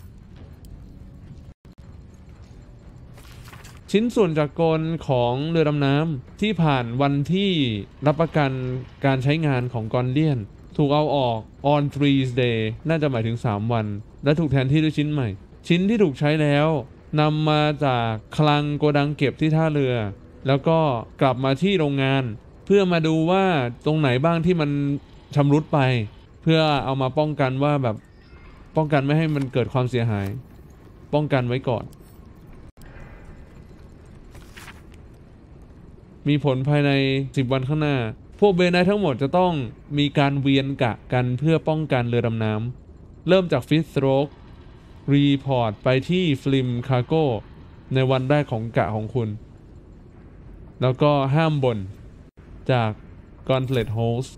ชิ้นส่วนจักรกลของเรือดำน้ำที่ผ่านวันที่รับประกันการใช้งานของกอนเลียนถูกเอาออก on three day น่าจะหมายถึงสามวันและถูกแทนที่ด้วยชิ้นใหม่ชิ้นที่ถูกใช้แล้วนำมาจากคลังโกดังเก็บที่ท่าเรือแล้วก็กลับมาที่โรงงานเพื่อมาดูว่าตรงไหนบ้างที่มันชำรุดไปเพื่อเอามาป้องกันว่าแบบป้องกันไม่ให้มันเกิดความเสียหายป้องกันไว้ก่อนมีผลภายในสิบวันข้างหน้าพวกเบนไนทั้งหมดจะต้องมีการเวียนกะกันเพื่อป้องกันเรือดำน้ำเริ่มจากฟิสโตรกรีพอร์ตไปที่ฟลิมคาร์โก้ในวันแรกของกะของคุณแล้วก็ห้ามบ่นจากกอนเพลตโฮส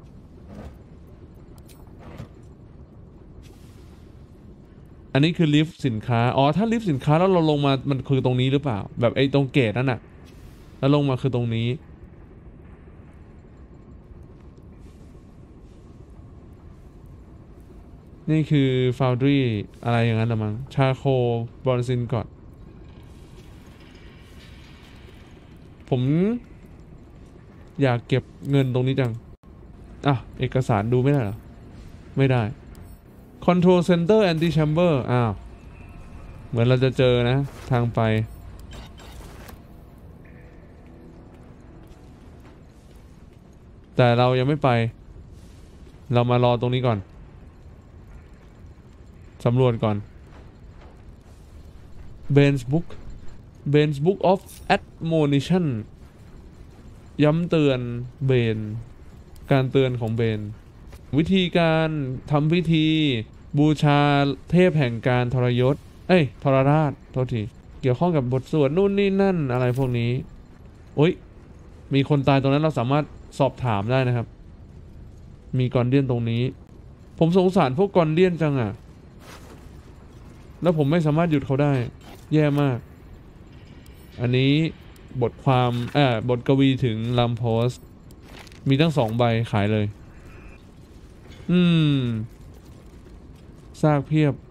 อันนี้คือลิฟต์สินค้าอ๋อถ้าลิฟต์สินค้าแล้วเราลงมามันคือตรงนี้หรือเปล่าแบบไอ้ตรงเกตนั่นน่ะแล้วลงมาคือตรงนี้นี่คือ Foundry อะไรอย่างนั้นหรือมั้งชาโคบรอนซินก่อนผมอยากเก็บเงินตรงนี้จังอ่ะเอกสารดูไม่ได้เหรอไม่ได้ Control Center Anti Chamber อ้าวเหมือนเราจะเจอนะทางไปแต่เรายังไม่ไปเรามารอตรงนี้ก่อนสำรวจก่อน Bane's Book Bane's Book of Admonition ย้ำเตือนเบนการเตือนของเบนวิธีการทำพิธีบูชาเทพแห่งการทรยศเอ้ยทรราชโทษทีเกี่ยวข้องกับบทสวดนู่นนี่นั่นอะไรพวกนี้โอ้ยมีคนตายตรงนั้นเราสามารถสอบถามได้นะครับมีกอนเดียนตรงนี้ผมสงสารพวกกอนเดียนจังอะแล้วผมไม่สามารถหยุดเขาได้แย่มากอันนี้บทความเอ่อบทกวีถึงลัมโพสมีตั้งสองใบขายเลยอืมซากเพียบ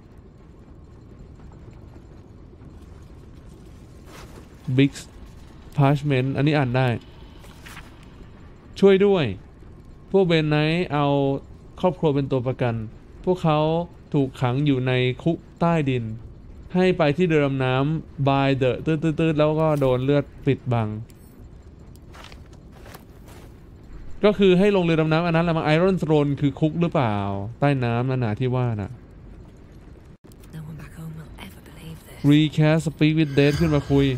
Big Parchment อันนี้อ่านได้ช่วยด้วยพวกเบนไนท์เอาครอบครัวเป็นตัวประกันพวกเขาถูกขังอยู่ในคุกใต้ดินให้ไปที่เรือดำน้ำ by the ตืดๆๆแล้วก็โดนเลือดปิดบังก็คือให้ลงเรือดำน้ำอันนั้นแหละมั้ง Iron Throne คือคุกหรือเปล่าใต้น้ำนั่นน่ะที่ว่าน่ะ No one back home will ever believe this. Recast Speak with Dead ขึ้นมาคุย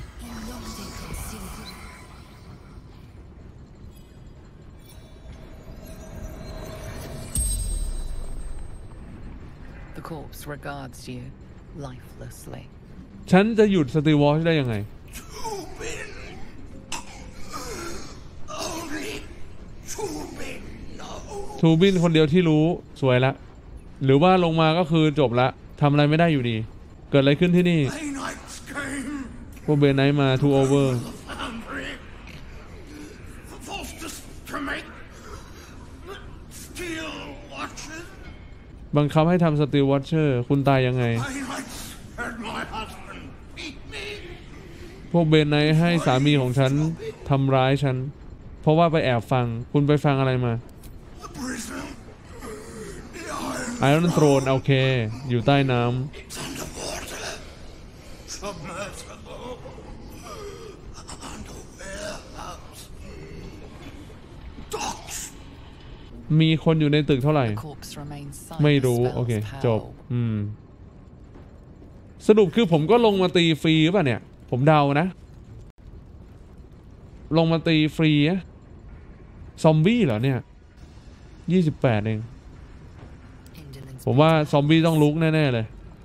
The corpse regards you lifelessly. ฉันจะหยุด Steel Watch ได้ยังไง ทูบินคนเดียวที่รู้สวยละหรือว่าลงมาก็คือจบละทำอะไรไม่ได้อยู่ดีเกิดอะไรขึ้นที่นี่พวกเบนไนท์มาทูโอเวอร์บังคับให้ทำสตีลวอชเชอร์คุณตายยังไงพวกเบนไนท์ให้สามีของฉันทำร้ายฉันเพราะว่าไปแอบฟังคุณไปฟังอะไรมาไอรอนโทรนโอเคอยู่ใต้น้ำมีคนอยู่ในตึกเท่าไหร่ The corpse remains ไม่ silent รู้ spells โอเค power. จบอืมสรุปคือผมก็ลงมาตีฟรีป่ะเนี่ยผมเดานะลงมาตีฟรีอะซอมบี้เหรอเนี่ยยี่สิบแปดเอง Indolence. ผมว่าซอมบี้ต้องลุกแน่ๆเลย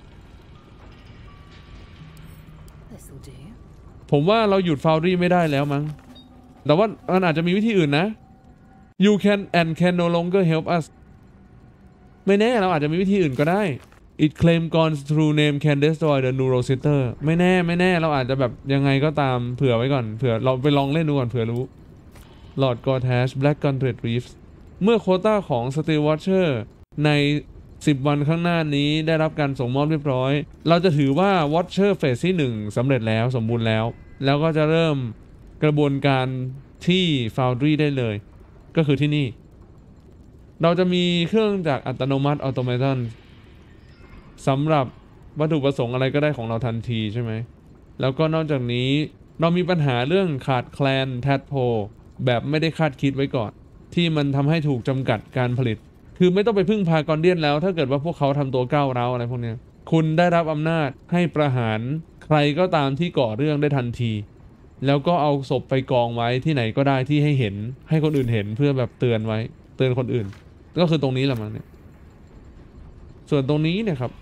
This'll do. ผมว่าเราหยุดฟาวรี่ไม่ได้แล้วมั้งแต่ว่ามันอาจจะมีวิธีอื่นนะ you can and can no longer help us ไม่แน่เราอาจจะมีวิธีอื่นก็ได้ it claim God's true name can destroy the Neurocenter ไม่แน่ไม่แน่เราอาจจะแบบยังไงก็ตามเผื่อไว้ก่อนเผื่อเราไปลองเล่นดูก่อนเผื่อรู้ Lord Gortash Black Gauntlet Reefs เมื่อโควต้าของ Steel Watcher ในสิบวันข้างหน้านี้ได้รับการส่งมอบเรียบร้อยเราจะถือว่า Watcher Phase ที่หนึ่งสำเร็จแล้วสมบูรณ์แล้วแล้วก็จะเริ่มกระบวนการที่ Foundry ได้เลยก็คือที่นี่เราจะมีเครื่องจักรอัตโนมัติ Automation สำหรับวัตถุประสงค์อะไรก็ได้ของเราทันทีใช่ไหมแล้วก็นอกจากนี้เรามีปัญหาเรื่องขาดแคลนแทดโพแบบไม่ได้คาดคิดไว้ก่อนที่มันทำให้ถูกจำกัดการผลิตคือไม่ต้องไปพึ่งพากอนเดียนแล้วถ้าเกิดว่าพวกเขาทำตัวก้าวร้าวอะไรพวกนี้คุณได้รับอำนาจให้ประหารใครก็ตามที่ก่อเรื่องได้ทันทีแล้วก็เอาศพไปกองไว้ที่ไหนก็ได้ที่ให้เห็นให้คนอื่นเห็นเพื่อแบบเตือนไว้เตือนคนอื่นก็คือตรงนี้แหละมั้งเนี่ยส่วนตรงนี้เนี่ยครับ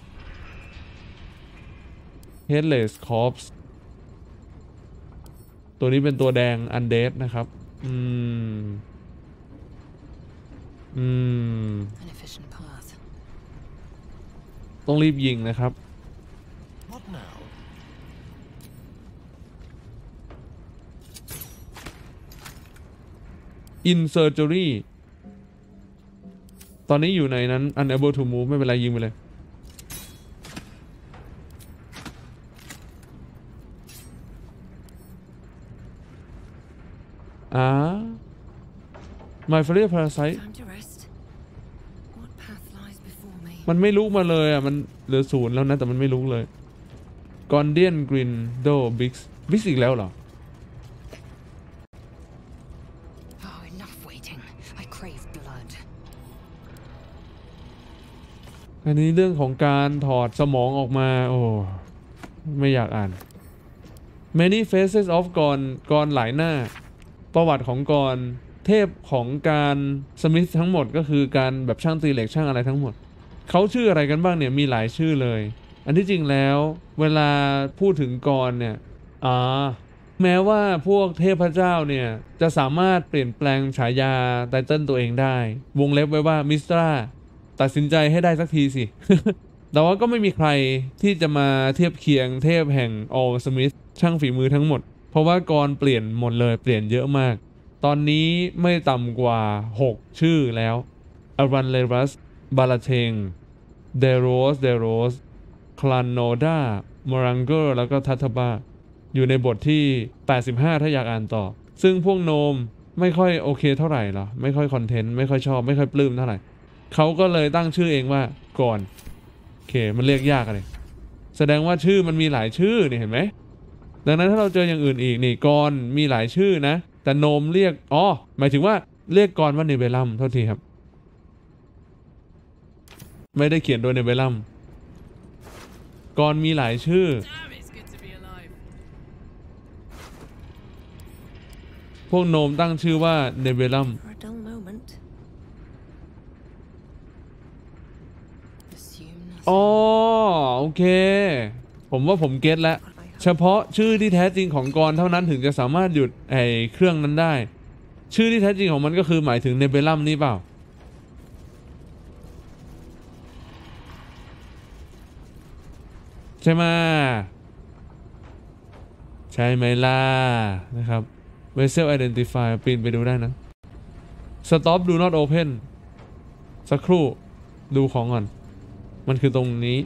Headless Corpse ตัวนี้เป็นตัวแดง Undead นะครับอืมอืม An efficient path. ต้องรีบยิงนะครับ What now? In surgery ตอนนี้อยู่ในนั้น unable to move ไม่เป็นไรยิงไปเลยอ่า My Failure Parasite Time to rest. What path lies before me? มันไม่ลุกมาเลยอ่ะมันเหลือศูนย์แล้วนะแต่มันไม่ลุกเลย Gondian Green Do Bix Bix อีกแล้วเหรอ Oh, enough waiting. I crave blood. อันนี้เรื่องของการถอดสมองออกมาโอ้ไม่อยากอ่าน Many Faces of Gon กรหลายหน้าประวัติของกรเทพของการสมิธทั้งหมดก็คือการแบบช่างตีเหล็กช่างอะไรทั้งหมดเขาชื่ออะไรกันบ้างเนี่ยมีหลายชื่อเลยอันที่จริงแล้วเวลาพูดถึงกรเนี่ยอ่าแม้ว่าพวกเทพเจ้าเนี่ยจะสามารถเปลี่ยนแปลงฉายาไตเติ้ลตัวเองได้วงเล็บไว้ว่ามิสตราตัดสินใจให้ได้สักทีสิ แต่ว่าก็ไม่มีใครที่จะมาเทียบเคียงเทพแห่งออลสมิธช่างฝีมือทั้งหมดเพราะว่ากรเปลี่ยนหมดเลยเปลี่ยนเยอะมากตอนนี้ไม่ต่ำกว่าหกชื่อแล้วอารันเลรัสบาลาเทงเดโรสเดโรสคลานโนดามอรังเกอร์แล้วก็ทัตบาอยู่ในบทที่แปดสิบห้าถ้าอยากอ่านต่อซึ่งพวกโนมไม่ค่อยโอเคเท่าไหร่หรอไม่ค่อยคอนเทนต์ไม่ค่อยชอบไม่ค่อยปลื้มเท่าไหร่เขาก็เลยตั้งชื่อเองว่าก่อนโอเคมันเรียกยากเลยแสดงว่าชื่อมันมีหลายชื่อนี่เห็นไหมดังนั้นถ้าเราเจออย่างอื่นอีกนี่กรมีหลายชื่อนะแต่โนมเรียกอ๋อหมายถึงว่าเรียกกรว่าเนเบลัมเท่าทีครับไม่ได้เขียนโดยเนเบลัมกรมีหลายชื่อพวกโนมตั้งชื่อว่าเนเบลัมอ๋อโอเคผมว่าผมเก็ตแล้วเฉพาะชื่อที่แท้จริงของกรเท่านั้นถึงจะสามารถหยุดไอ้เครื่องนั้นได้ชื่อที่แท้จริงของมันก็คือหมายถึงเนเบลัมนี่เปล่าใช่ไหมใช่ไหมล่ะนะครับ Vessel Identify ปีนไปดูได้นะ Stop Do Not Open สักครู่ดูของก่อนมันคือตรงนี้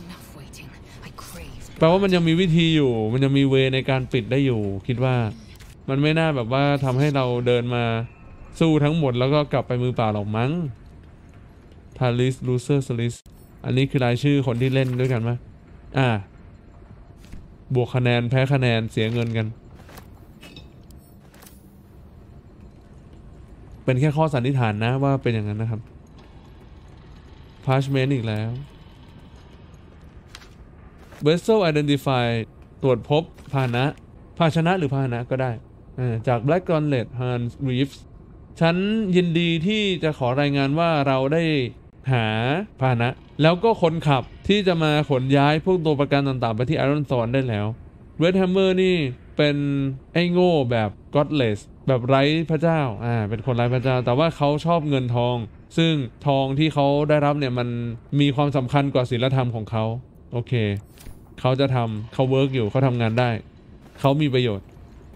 แปลว่ามันยังมีวิธีอยู่มันยังมีเวในการปิดได้อยู่คิดว่ามันไม่น่าแบบว่าทำให้เราเดินมาสู้ทั้งหมดแล้วก็กลับไปมือเปล่าหรอกมั้ง Talis Loser List อันนี้คือรายชื่อคนที่เล่นด้วยกันไหมอ่าบวกคะแนนแพ้คะแนนเสียเงินกันเป็นแค่ข้อสันนิษฐานนะว่าเป็นอย่างนั้นนะครับ Parchment อีกแล้ว Vessel Identify ตรวจพบพาหนะภาชนะหรือพาหนะก็ได้จาก Black Gauntlet Hans Reeves ฉันยินดีที่จะขอรายงานว่าเราได้หาพาหนะแล้วก็คนขับที่จะมาขนย้ายพวกตัวประกันต่างๆไปที่ Iron Thorn ได้แล้ว Red Hammer นี่เป็นไอ้โง่แบบ Godless แบบไร้พระเจ้าอ่าเป็นคนไร้พระเจ้าแต่ว่าเขาชอบเงินทองซึ่งทองที่เขาได้รับเนี่ยมันมีความสำคัญกว่าศีลธรรมของเขาโอเคเขาจะทำเขาเวิร์กอยู่เขาทำงานได้เขามีประโยชน์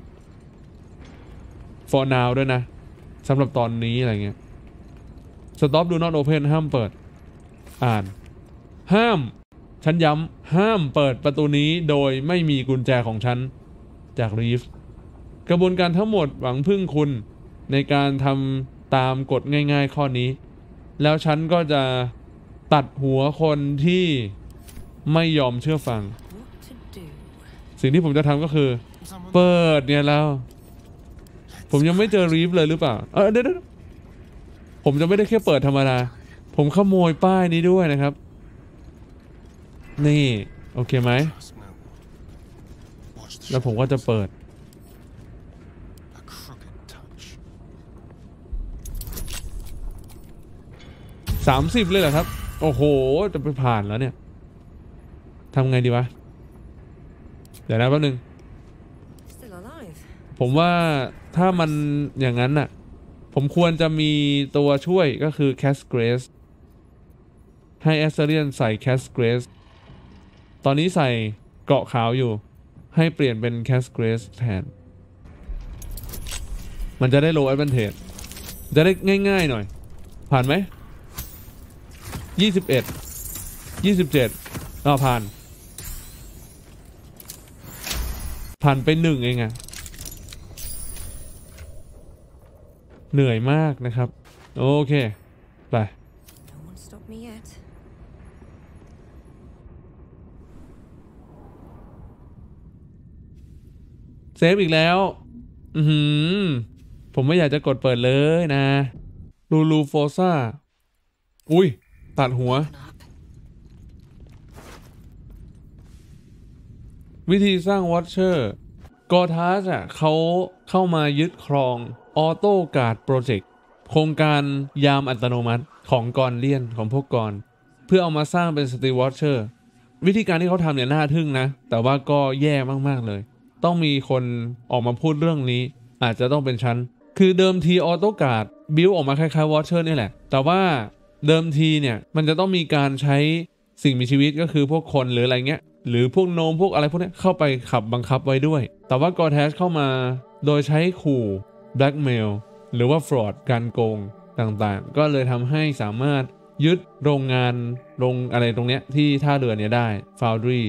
for now ด้วยนะสำหรับตอนนี้อะไรเงี้ย Stop Do Not Open ห้ามเปิดอ่านห้ามฉันย้ำห้ามเปิดประตูนี้โดยไม่มีกุญแจของฉันจากรีฟกระบวนการทั้งหมดหวังพึ่งคุณในการทำตามกฎง่ายๆข้อนี้แล้วฉันก็จะตัดหัวคนที่ไม่ยอมเชื่อฟังสิ่งที่ผมจะทำก็คือเปิดเนี่ยแล้วผมยังไม่เจอรีฟเลยหรือเปล่าเออเดี๋ยวผมจะไม่ได้แค่เปิดธรรมดาผมขโมยป้ายนี้ด้วยนะครับนี่โอเคไหมแล้วผมก็จะเปิดสามสิบเลยเหรอครับโอ้โหจะไปผ่านแล้วเนี่ยทำไงดีวะเดี๋ยวนะแป๊บนึงผมว่าถ้ามันอย่างนั้นน่ะผมควรจะมีตัวช่วยก็คือ Cast Grace ให้แอสเซเรียนใส่ Cast Grace ตอนนี้ใส่เกราะขาวอยู่ให้เปลี่ยนเป็น Cast Grace แทนมันจะได้ low advantage จะได้ง่ายๆหน่อยผ่านไหมยี่สิบเอ็ด ยี่สิบเจ็ดอ้าวผ่านผ่านไปหนึ่งเองอะเหนื่อยมากนะครับโอเคไปเซฟอีกแล้วอือหือผมไม่อยากจะกดเปิดเลยนะลูลูโฟซ่าอุ้ยตัดหัววิธีสร้างวอชเชอร์กอทัสอ่ะเขาเข้ามายึดครองออโต้การ์ดโปรเจกต์โครงการยามอัตโนมัติของกรเลียนของพวกกรเพื่อเอามาสร้างเป็นสตีวอชเชอร์วิธีการที่เขาทำเนี่ยน่าทึ่งนะแต่ว่าก็แย่มากๆเลยต้องมีคนออกมาพูดเรื่องนี้อาจจะต้องเป็นฉันคือเดิมทีออโต้การ์ดบิวออกมาคล้ายๆวอชเชอร์นี่แหละแต่ว่าเดิมทีเนี่ยมันจะต้องมีการใช้สิ่งมีชีวิตก็คือพวกคนหรืออะไรเงี้ยหรือพวกโนมพวกอะไรพวกนี้เข้าไปขับบังคับไว้ด้วยแต่ว่ากอร์แทสเข้ามาโดยใช้ขู่แบล็กเมลหรือว่าฟรอดการโกงต่างๆก็เลยทำให้สามารถยึดโรงงานโรงอะไรตรงเนี้ยที่ท่าเรือเนี้ยได้ Foundry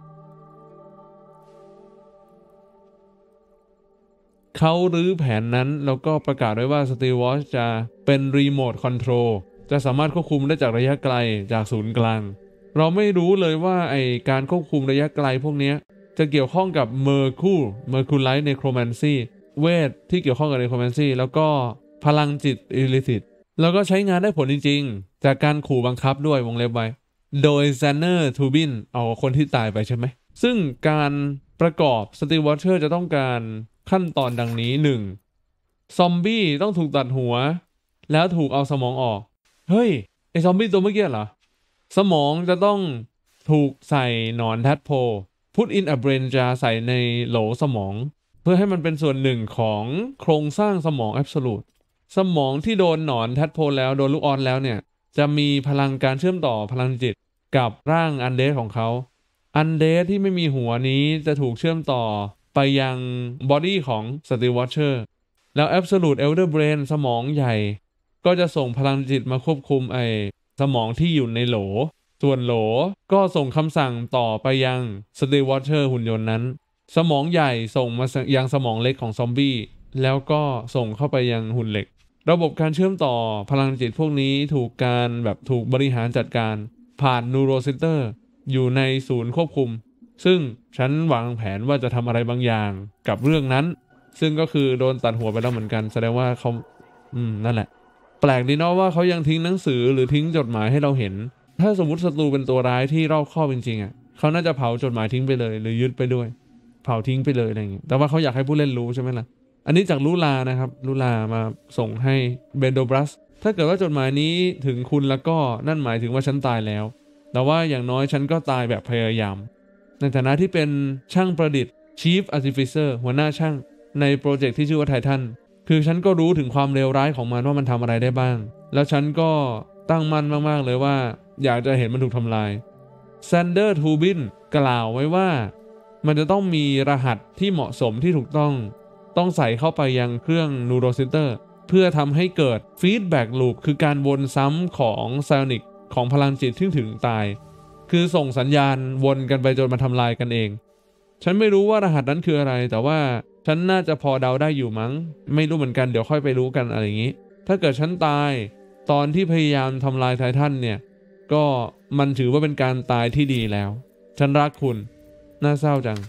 เขารื้อแผนนั้นแล้วก็ประกาศไว้ว่า Steel Watch จะเป็นรีโมทคอนโทรลจะสามารถควบคุมได้จากระยะไกลจากศูนย์กลางเราไม่รู้เลยว่าไอการควบคุมระยะไกลพวกนี้จะเกี่ยวข้องกับ Mercur Merculite Necromancy เวทที่เกี่ยวข้องกับ Necromancy แล้วก็พลังจิต Illicit แล้วก็ใช้งานได้ผลจริงๆจากการขู่บังคับด้วยวงเล็บไว้โดย Xander Tubin เอาคนที่ตายไปใช่ไหมซึ่งการประกอบ Steel Watcher จะต้องการขั้นตอนดังนี้ หนึ่ง ซอมบี้ต้องถูกตัดหัวแล้วถูกเอาสมองออกเฮ้ยไอซอมบี้ตัวเมื่อกี้เหรอสมองจะต้องถูกใส่หนอนแทดโพ Put in a brain jar ใส่ในโหลสมองเพื่อให้มันเป็นส่วนหนึ่งของโครงสร้างสมอง Absolute สมองที่โดนหนอนแทดโพแล้วโดนลูกออนแล้วเนี่ยจะมีพลังการเชื่อมต่อพลังจิตกับร่างอันเดสของเขาอันเดสที่ไม่มีหัวนี้จะถูกเชื่อมต่อไปยังบอดี้ของ Steel Watcher แล้ว Absolute Elder Brain สมองใหญ่ก็จะส่งพลังจิตมาควบคุมไอสมองที่อยู่ในโหลส่วนโหลก็ส่งคำสั่งต่อไปยัง Steel Watcher หุ่นยนต์นั้นสมองใหญ่ส่งมายังสมองเล็กของซอมบี้แล้วก็ส่งเข้าไปยังหุ่นเหล็กระบบการเชื่อมต่อพลังจิตพวกนี้ถูกการแบบถูกบริหารจัดการผ่านนูโรเซนเตอร์อยู่ในศูนย์ควบคุมซึ่งฉันวางแผนว่าจะทำอะไรบางอย่างกับเรื่องนั้นซึ่งก็คือโดนตัดหัวไปแล้วเหมือนกันแสดงว่าเขาอืมนั่นแหละแปลกดีเนาะว่าเขายังทิ้งหนังสือหรือทิ้งจดหมายให้เราเห็นถ้าสมมติศัตรูเป็นตัวร้ายที่รอบคอบจริงๆอ่ะเขาน่าจะเผาจดหมายทิ้งไปเลยหรือยึดไปด้วยเผาทิ้งไปเลยอะไรอย่างเงี้ยแต่ว่าเขาอยากให้ผู้เล่นรู้ใช่ไหมล่ะอันนี้จากลูลานะครับลูลามาส่งให้เบนโดบรัสถ้าเกิดว่าจดหมายนี้ถึงคุณแล้วก็นั่นหมายถึงว่าฉันตายแล้วแต่ว่าอย่างน้อยฉันก็ตายแบบพยายามในฐานะที่เป็นช่างประดิษฐ์ Chief Artificer หัวหน้าช่างในโปรเจกต์ที่ชื่อว่าไททันคือฉันก็รู้ถึงความเลวร้ายของมันว่ามันทำอะไรได้บ้างแล้วฉันก็ตั้งมั่นมากๆเลยว่าอยากจะเห็นมันถูกทำลาย Xander Tubin กล่าวไว้ว่ามันจะต้องมีรหัสที่เหมาะสมที่ถูกต้องต้องใส่เข้าไปยังเครื่อง Neurocenter เพื่อทำให้เกิด Feedback Loop คือการวนซ้ำของ Psionic ของพลังจิตที่ถึงตายคือส่งสัญญาณวนกันไปจนมาทำลายกันเองฉันไม่รู้ว่ารหัสนั้นคืออะไรแต่ว่าฉันน่าจะพอเดาได้อยู่มั้งไม่รู้เหมือนกันเดี๋ยวค่อยไปรู้กันอะไรอย่างนี้ถ้าเกิดฉันตายตอนที่พยายามทำลายไททันเนี่ยก็มันถือว่าเป็นการตายที่ดีแล้วฉันรักคุณน่าเศร้าจัง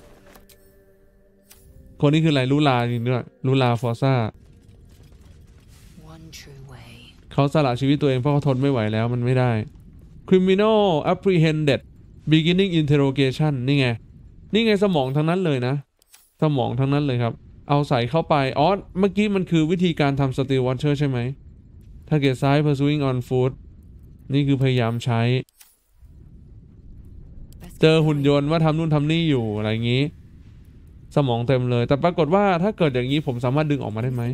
คนนี้คืออะไรลูลาจริงด้วยลูลาฟอร์ซ่าเขาสละชีวิตตัวเองเพราะเขาทนไม่ไหวแล้วมันไม่ได้ Criminal Apprehended Beginning Interrogation นี่ไงนี่ไงสมองทั้งนั้นเลยนะสมองทั้งนั้นเลยครับเอาใส่เข้าไปอ๋อเมื่อกี้มันคือวิธีการทำ Steel Watcher ใช่ไหมถ้าเกิดซ้าย Pursuing on foot นี่คือพยายามใช้เจอหุ่นยนต์ว่าทำนู่นทำนี่อยู่อะไรอย่างนี้สมองเต็มเลยแต่ปรากฏว่าถ้าเกิดอย่างนี้ผมสามารถดึงออกมาได้ไหม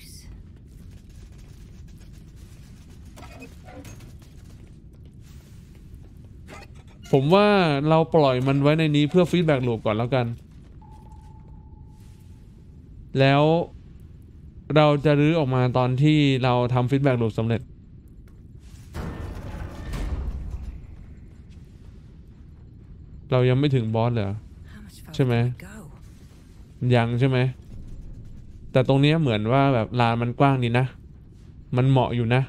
ผมว่าเราปล่อยมันไว้ในนี้เพื่อฟีดแบ็กลูปก่อนแล้วกันแล้วเราจะรื้อออกมาตอนที่เราทำฟีดแบ็กลูปสำเร็จเรายังไม่ถึงบอสเหรอใช่ไหมยังใช่ไหมแต่ตรงนี้เหมือนว่าแบบลานมันกว้างดีนะมันเหมาะอยู่นะ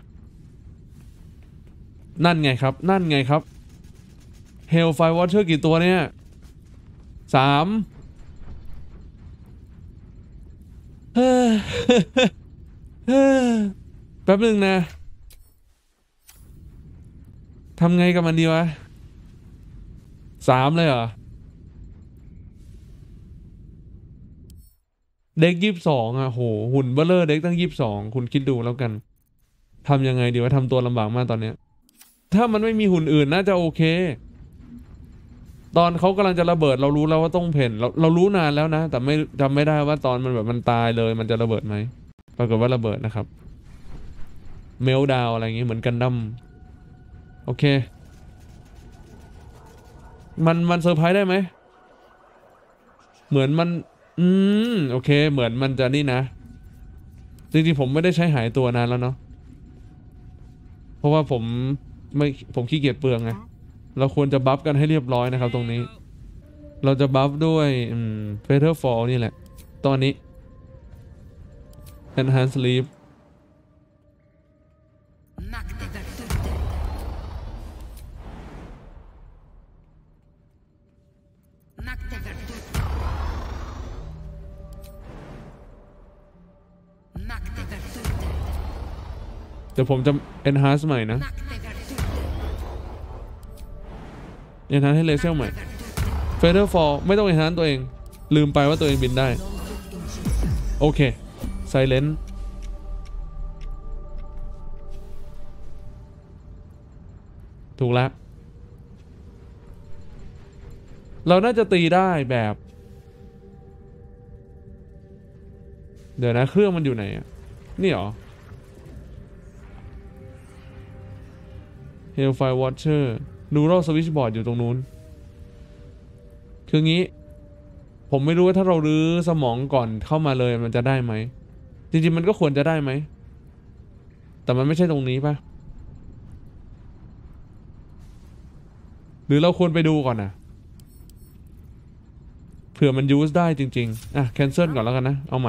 นั่นไงครับนั่นไงครับHellfire Watcher กี่ตัวเนี่ยสามเฮ้อเฮ้อแป๊บนึงนะทำไงกับมันดีวะสามเลยเหรอเด็กยี่สิบสองอ่ะโหหุ่นเบลเลอร์เด็กตั้งยี่สิบสองคุณคิดดูแล้วกันทำยังไงดีวะทำตัวลำบากมากตอนเนี้ยถ้ามันไม่มีหุ่นอื่นน่าจะโอเคตอนเขากำลังจะระเบิดเรารู้แล้วว่าต้องเพ่นเราเรารู้นานแล้วนะแต่ไม่จำไม่ได้ว่าตอนมันแบบมันตายเลยมันจะระเบิดไหมปรากฏว่าระเบิดนะครับเมลดาวอะไรอย่างงี้เหมือนกันดั้มโอเคมันมันเซอร์ไพรส์ได้ไหมเหมือนมันอืมโอเคเหมือนมันจะนี่นะจริงๆผมไม่ได้ใช้หายตัวนานแล้วเนาะเพราะว่าผมไม่ผมขี้เกียจเปลืองไงเราควรจะบัฟกันให้เรียบร้อยนะครับตรงนี้เราจะบัฟด้วยอืม Feather Fall นี่แหละตอนนี้ Enhance Sleepเดี๋ยวผมจะ enhance ใหม่นะ enhance ให้เลเซลใหม่ Feather Fall ไม่ต้อง enhance ตัวเองลืมไปว่าตัวเองบินได้โอเค Silent ถูกแล้วเราน่าจะตีได้แบบเดี๋ยวนะเครื่องมันอยู่ไหนอ่ะนี่หรอ Hellfire Watcher Neural Switchboard อยู่ตรงนู้นคืองี้ผมไม่รู้ว่าถ้าเรารื้อสมองก่อนเข้ามาเลยมันจะได้ไหมจริงๆมันก็ควรจะได้ไหมแต่มันไม่ใช่ตรงนี้ปะหรือเราควรไปดูก่อนนะเผื่อมัน use ได้จริงๆอ่ะ cancel ก่อนแล้วกันนะเอาใหม่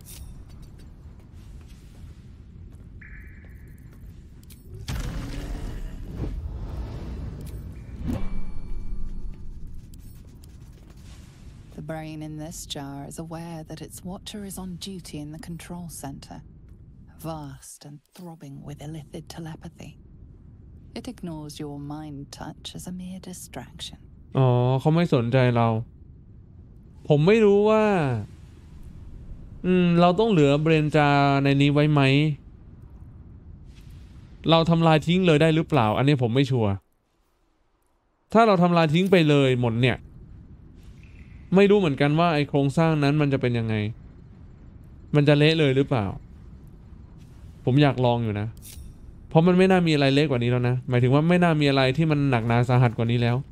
The brain in this jar is aware that its watcher is on duty in the control center, vast and throbbing with illithid telepathy. It ignores your mind touch as a mere distraction. อ๋อเขาไม่สนใจเราผมไม่รู้ว่าอืมเราต้องเหลือเบรนจาในนี้ไว้ไหมเราทำลายทิ้งเลยได้หรือเปล่าอันนี้ผมไม่ชัวร์ถ้าเราทำลายทิ้งไปเลยหมดเนี่ยไม่รู้เหมือนกันว่าไอโครงสร้างนั้นมันจะเป็นยังไงมันจะเละเลยหรือเปล่าผมอยากลองอยู่นะเพราะมันไม่น่ามีอะไรเละกว่านี้แล้วนะหมายถึงว่าไม่น่ามีอะไรที่มันหนักหนาสาหัสกว่านี้แล้ว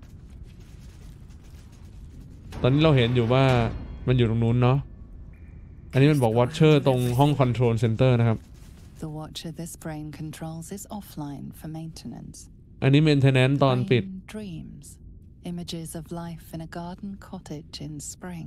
ตอนนี้เราเห็นอยู่ว่ามันอยู่ตรงนู้นเนาะอันนี้มันบอก Watcher ตรงห้อง Control Center นะครับ The watcher this brain controls is offline for maintenance. อันนี้ Maintenance ตอนปิด Brain dreams, images of life in a garden cottage in spring.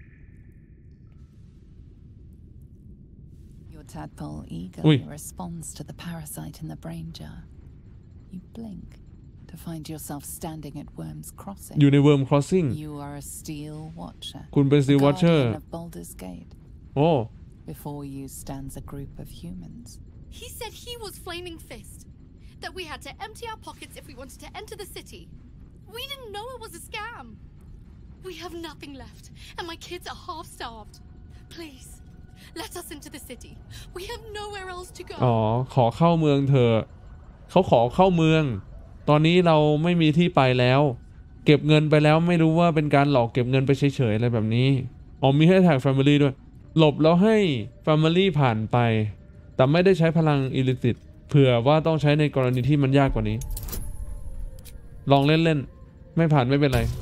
Your tadpole eagerly responds to the parasite in the brain jar. You blink to find yourself standing at Worm's Crossing. อยู่ใน Worm Crossing. You are a Steel Watcher. คุณเป็น Steel Watcher. Guardian of Baldur's Gate. โอ้ Before you stands a group of humans. He said he was Flaming Fist. That we had to empty our pockets if we wanted to enter the city. We didn't know it was a scam. We have nothing left, and my kids are half-starved. Please, let us into the city. We have nowhere else to go. อ๋อขอเข้าเมืองเถอะเขาขอเข้าเมืองตอนนี้เราไม่มีที่ไปแล้วเก็บเงินไปแล้วไม่รู้ว่าเป็นการหลอกเก็บเงินไปเฉยๆอะไรแบบนี้อ๋อมีให้แท็ก Family ด้วยหลบแล้วให้ Family ผ่านไปแต่ไม่ได้ใช้พลัง Illicit เผื่อว่าต้องใช้ในกรณีที่มันยากกว่านี้ลองเล่นๆไม่ผ่านไม่เป็นไร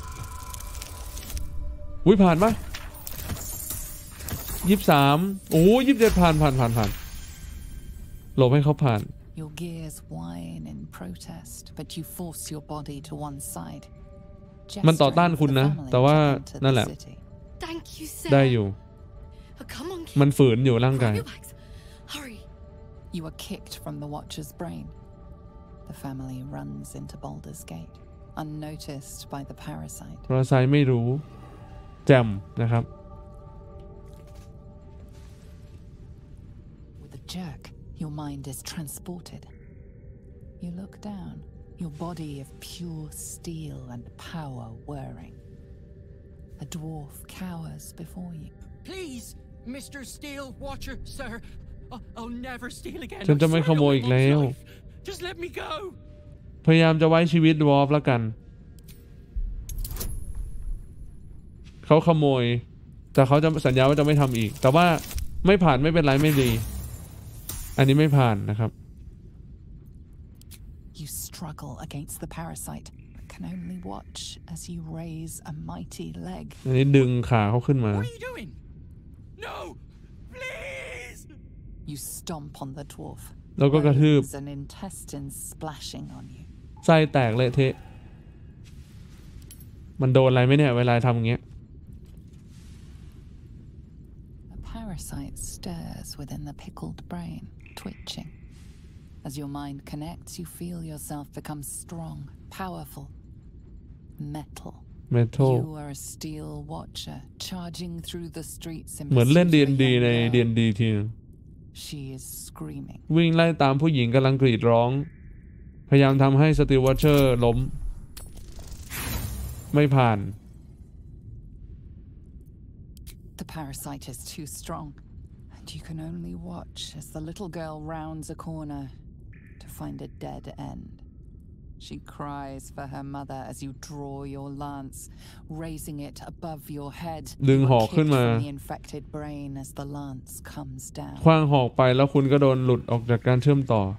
อุ้ยผ่านปะยี่สิบสามโอ้ยี่สิบเจ็ดผ่านผ่านผ่านผ่านหลบให้เขาผ่าน Your gears whine in protest, but you force your body to one side. มันต่อต้านคุณนะแต่ว่านั่นแหละ Thank you, sir. ได้อยู่ Oh, come on, มันฝืนอยู่ร่าง grab กาย your bags. Hurry. You are kicked from the Watcher's brain. The family runs into Baldur's Gate, unnoticed by the parasite. พาราไซต์ไม่รู้แจมนะครับ With a jerk, your mind is transported. You look down, your body of pure steel and power whirring. A dwarf cowers before you. Please, Mister Steel Watcher, sir. I'll, I'll never steal again. ฉันจะไม่ขโมยอีกแล้ว Just let me go. พยายามจะไว้ชีวิตดวอร์ฟแล้วกันเขาขโมยแต่เขาจะสัญญาว่าจะไม่ทำอีกแต่ว่าไม่ผ่านไม่เป็นไรไม่ดีอันนี้ไม่ผ่านนะครับ You struggle against the parasite, but can only watch as you raise a mighty leg. อันนี้ดึงขาเขาขึ้นมา What are you doing? No! Please! You stomp on the dwarf. แล้วก็กระทืบ bones and intestines splashing on you. ไส้แตกเละเทะมันโดนอะไรไหมเนี่ยเวลาทำอย่างเงี้ย The parasite stirs within the pickled brain, twitching. As your mind connects, you feel yourself become strong, powerful. Metal. Metal You are a steel watcher, charging through the streets in เหมือนเล่น pursuit ดี of เอ็น a ดี young ใน girl. ดี เอ็น ดี ทีนึง She is screaming. วิ่งไล่ตามผู้หญิงกำลังกรีดร้องพยายามทำให้สตีลวอชเชอร์ล้มไม่ผ่าน The parasite is too strong, and you can only watch as the little girl rounds a corner to find a dead end. She cries for her mother as you draw your lance, raising it above your head. ดึง You ห are อกขึ้น kicked มา from the infected brain as the lance comes down. คว้างหอกไปแล้วคุณก็โดนหลุดออกจากการเชื่อมต่อ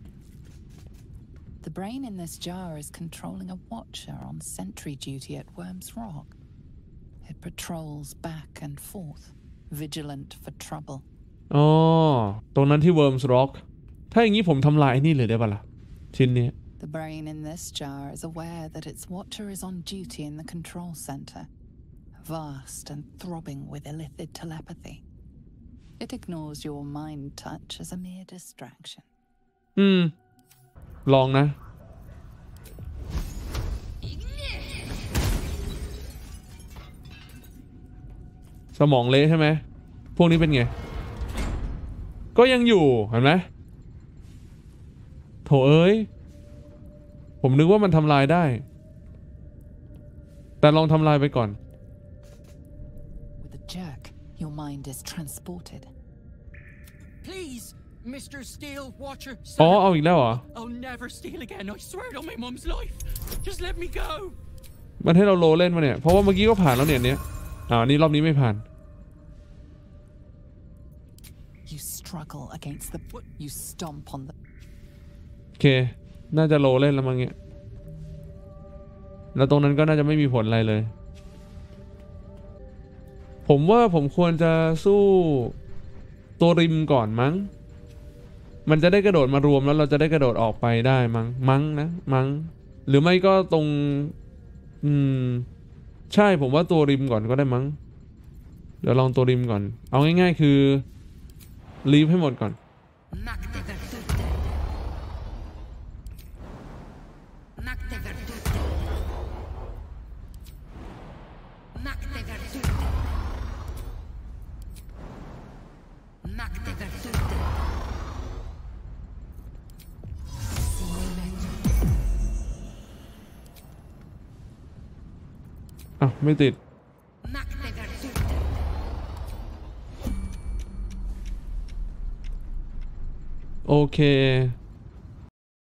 The brain in this jar is controlling a watcher on sentry duty at Worm's Rock. It patrols back and forth, vigilant for trouble. อ๋อตรงนั้นที่ Worms Rock ถ้าอย่างนี้ผมทำลายนี่เลยได้ปะล่ะชิ้นนี้ The brain in this jar is aware that its watcher is on duty in the control center, vast and throbbing with illithid telepathy. It ignores your mind touch as a mere distraction. อืมลองนะสมองเละใช่ไหมพวกนี้เป็นไงก็ยังอยู่เห็นไหมโถเอ้ยผมนึกว่ามันทำลายได้แต่ลองทำลายไปก่อน With a jerk, your mind is transported. Please, Mister Steel Watcher, อ๋อ sir. เอาอีกแล้วเหรอ I'll never steal again. I swear it on my mum's life. Just let me go. มันให้เราโลเล่นมาเนี่ยเพราะว่าเมื่อกี้ก็ผ่านแล้วเนี่ยเนี้ยอ่านี่รอบนี้ไม่ผ่าน You struggle against the. You stomp on the. โอเคน่าจะโลเล่นแล้วมั้งเนี่ยแล้วตรงนั้นก็น่าจะไม่มีผลอะไรเลยผมว่าผมควรจะสู้ตัวริมก่อนมั้งมันจะได้กระโดดมารวมแล้วเราจะได้กระโดดออกไปได้มั้งมั้งนะมั้งหรือไม่ก็ตรงอืมใช่ผมว่าตัวริมก่อนก็ได้มั้งเดี๋ยวลองตัวริมก่อนเอาง่ายๆคือลีฟให้หมดก่อนอ่ะไม่ติดโอเค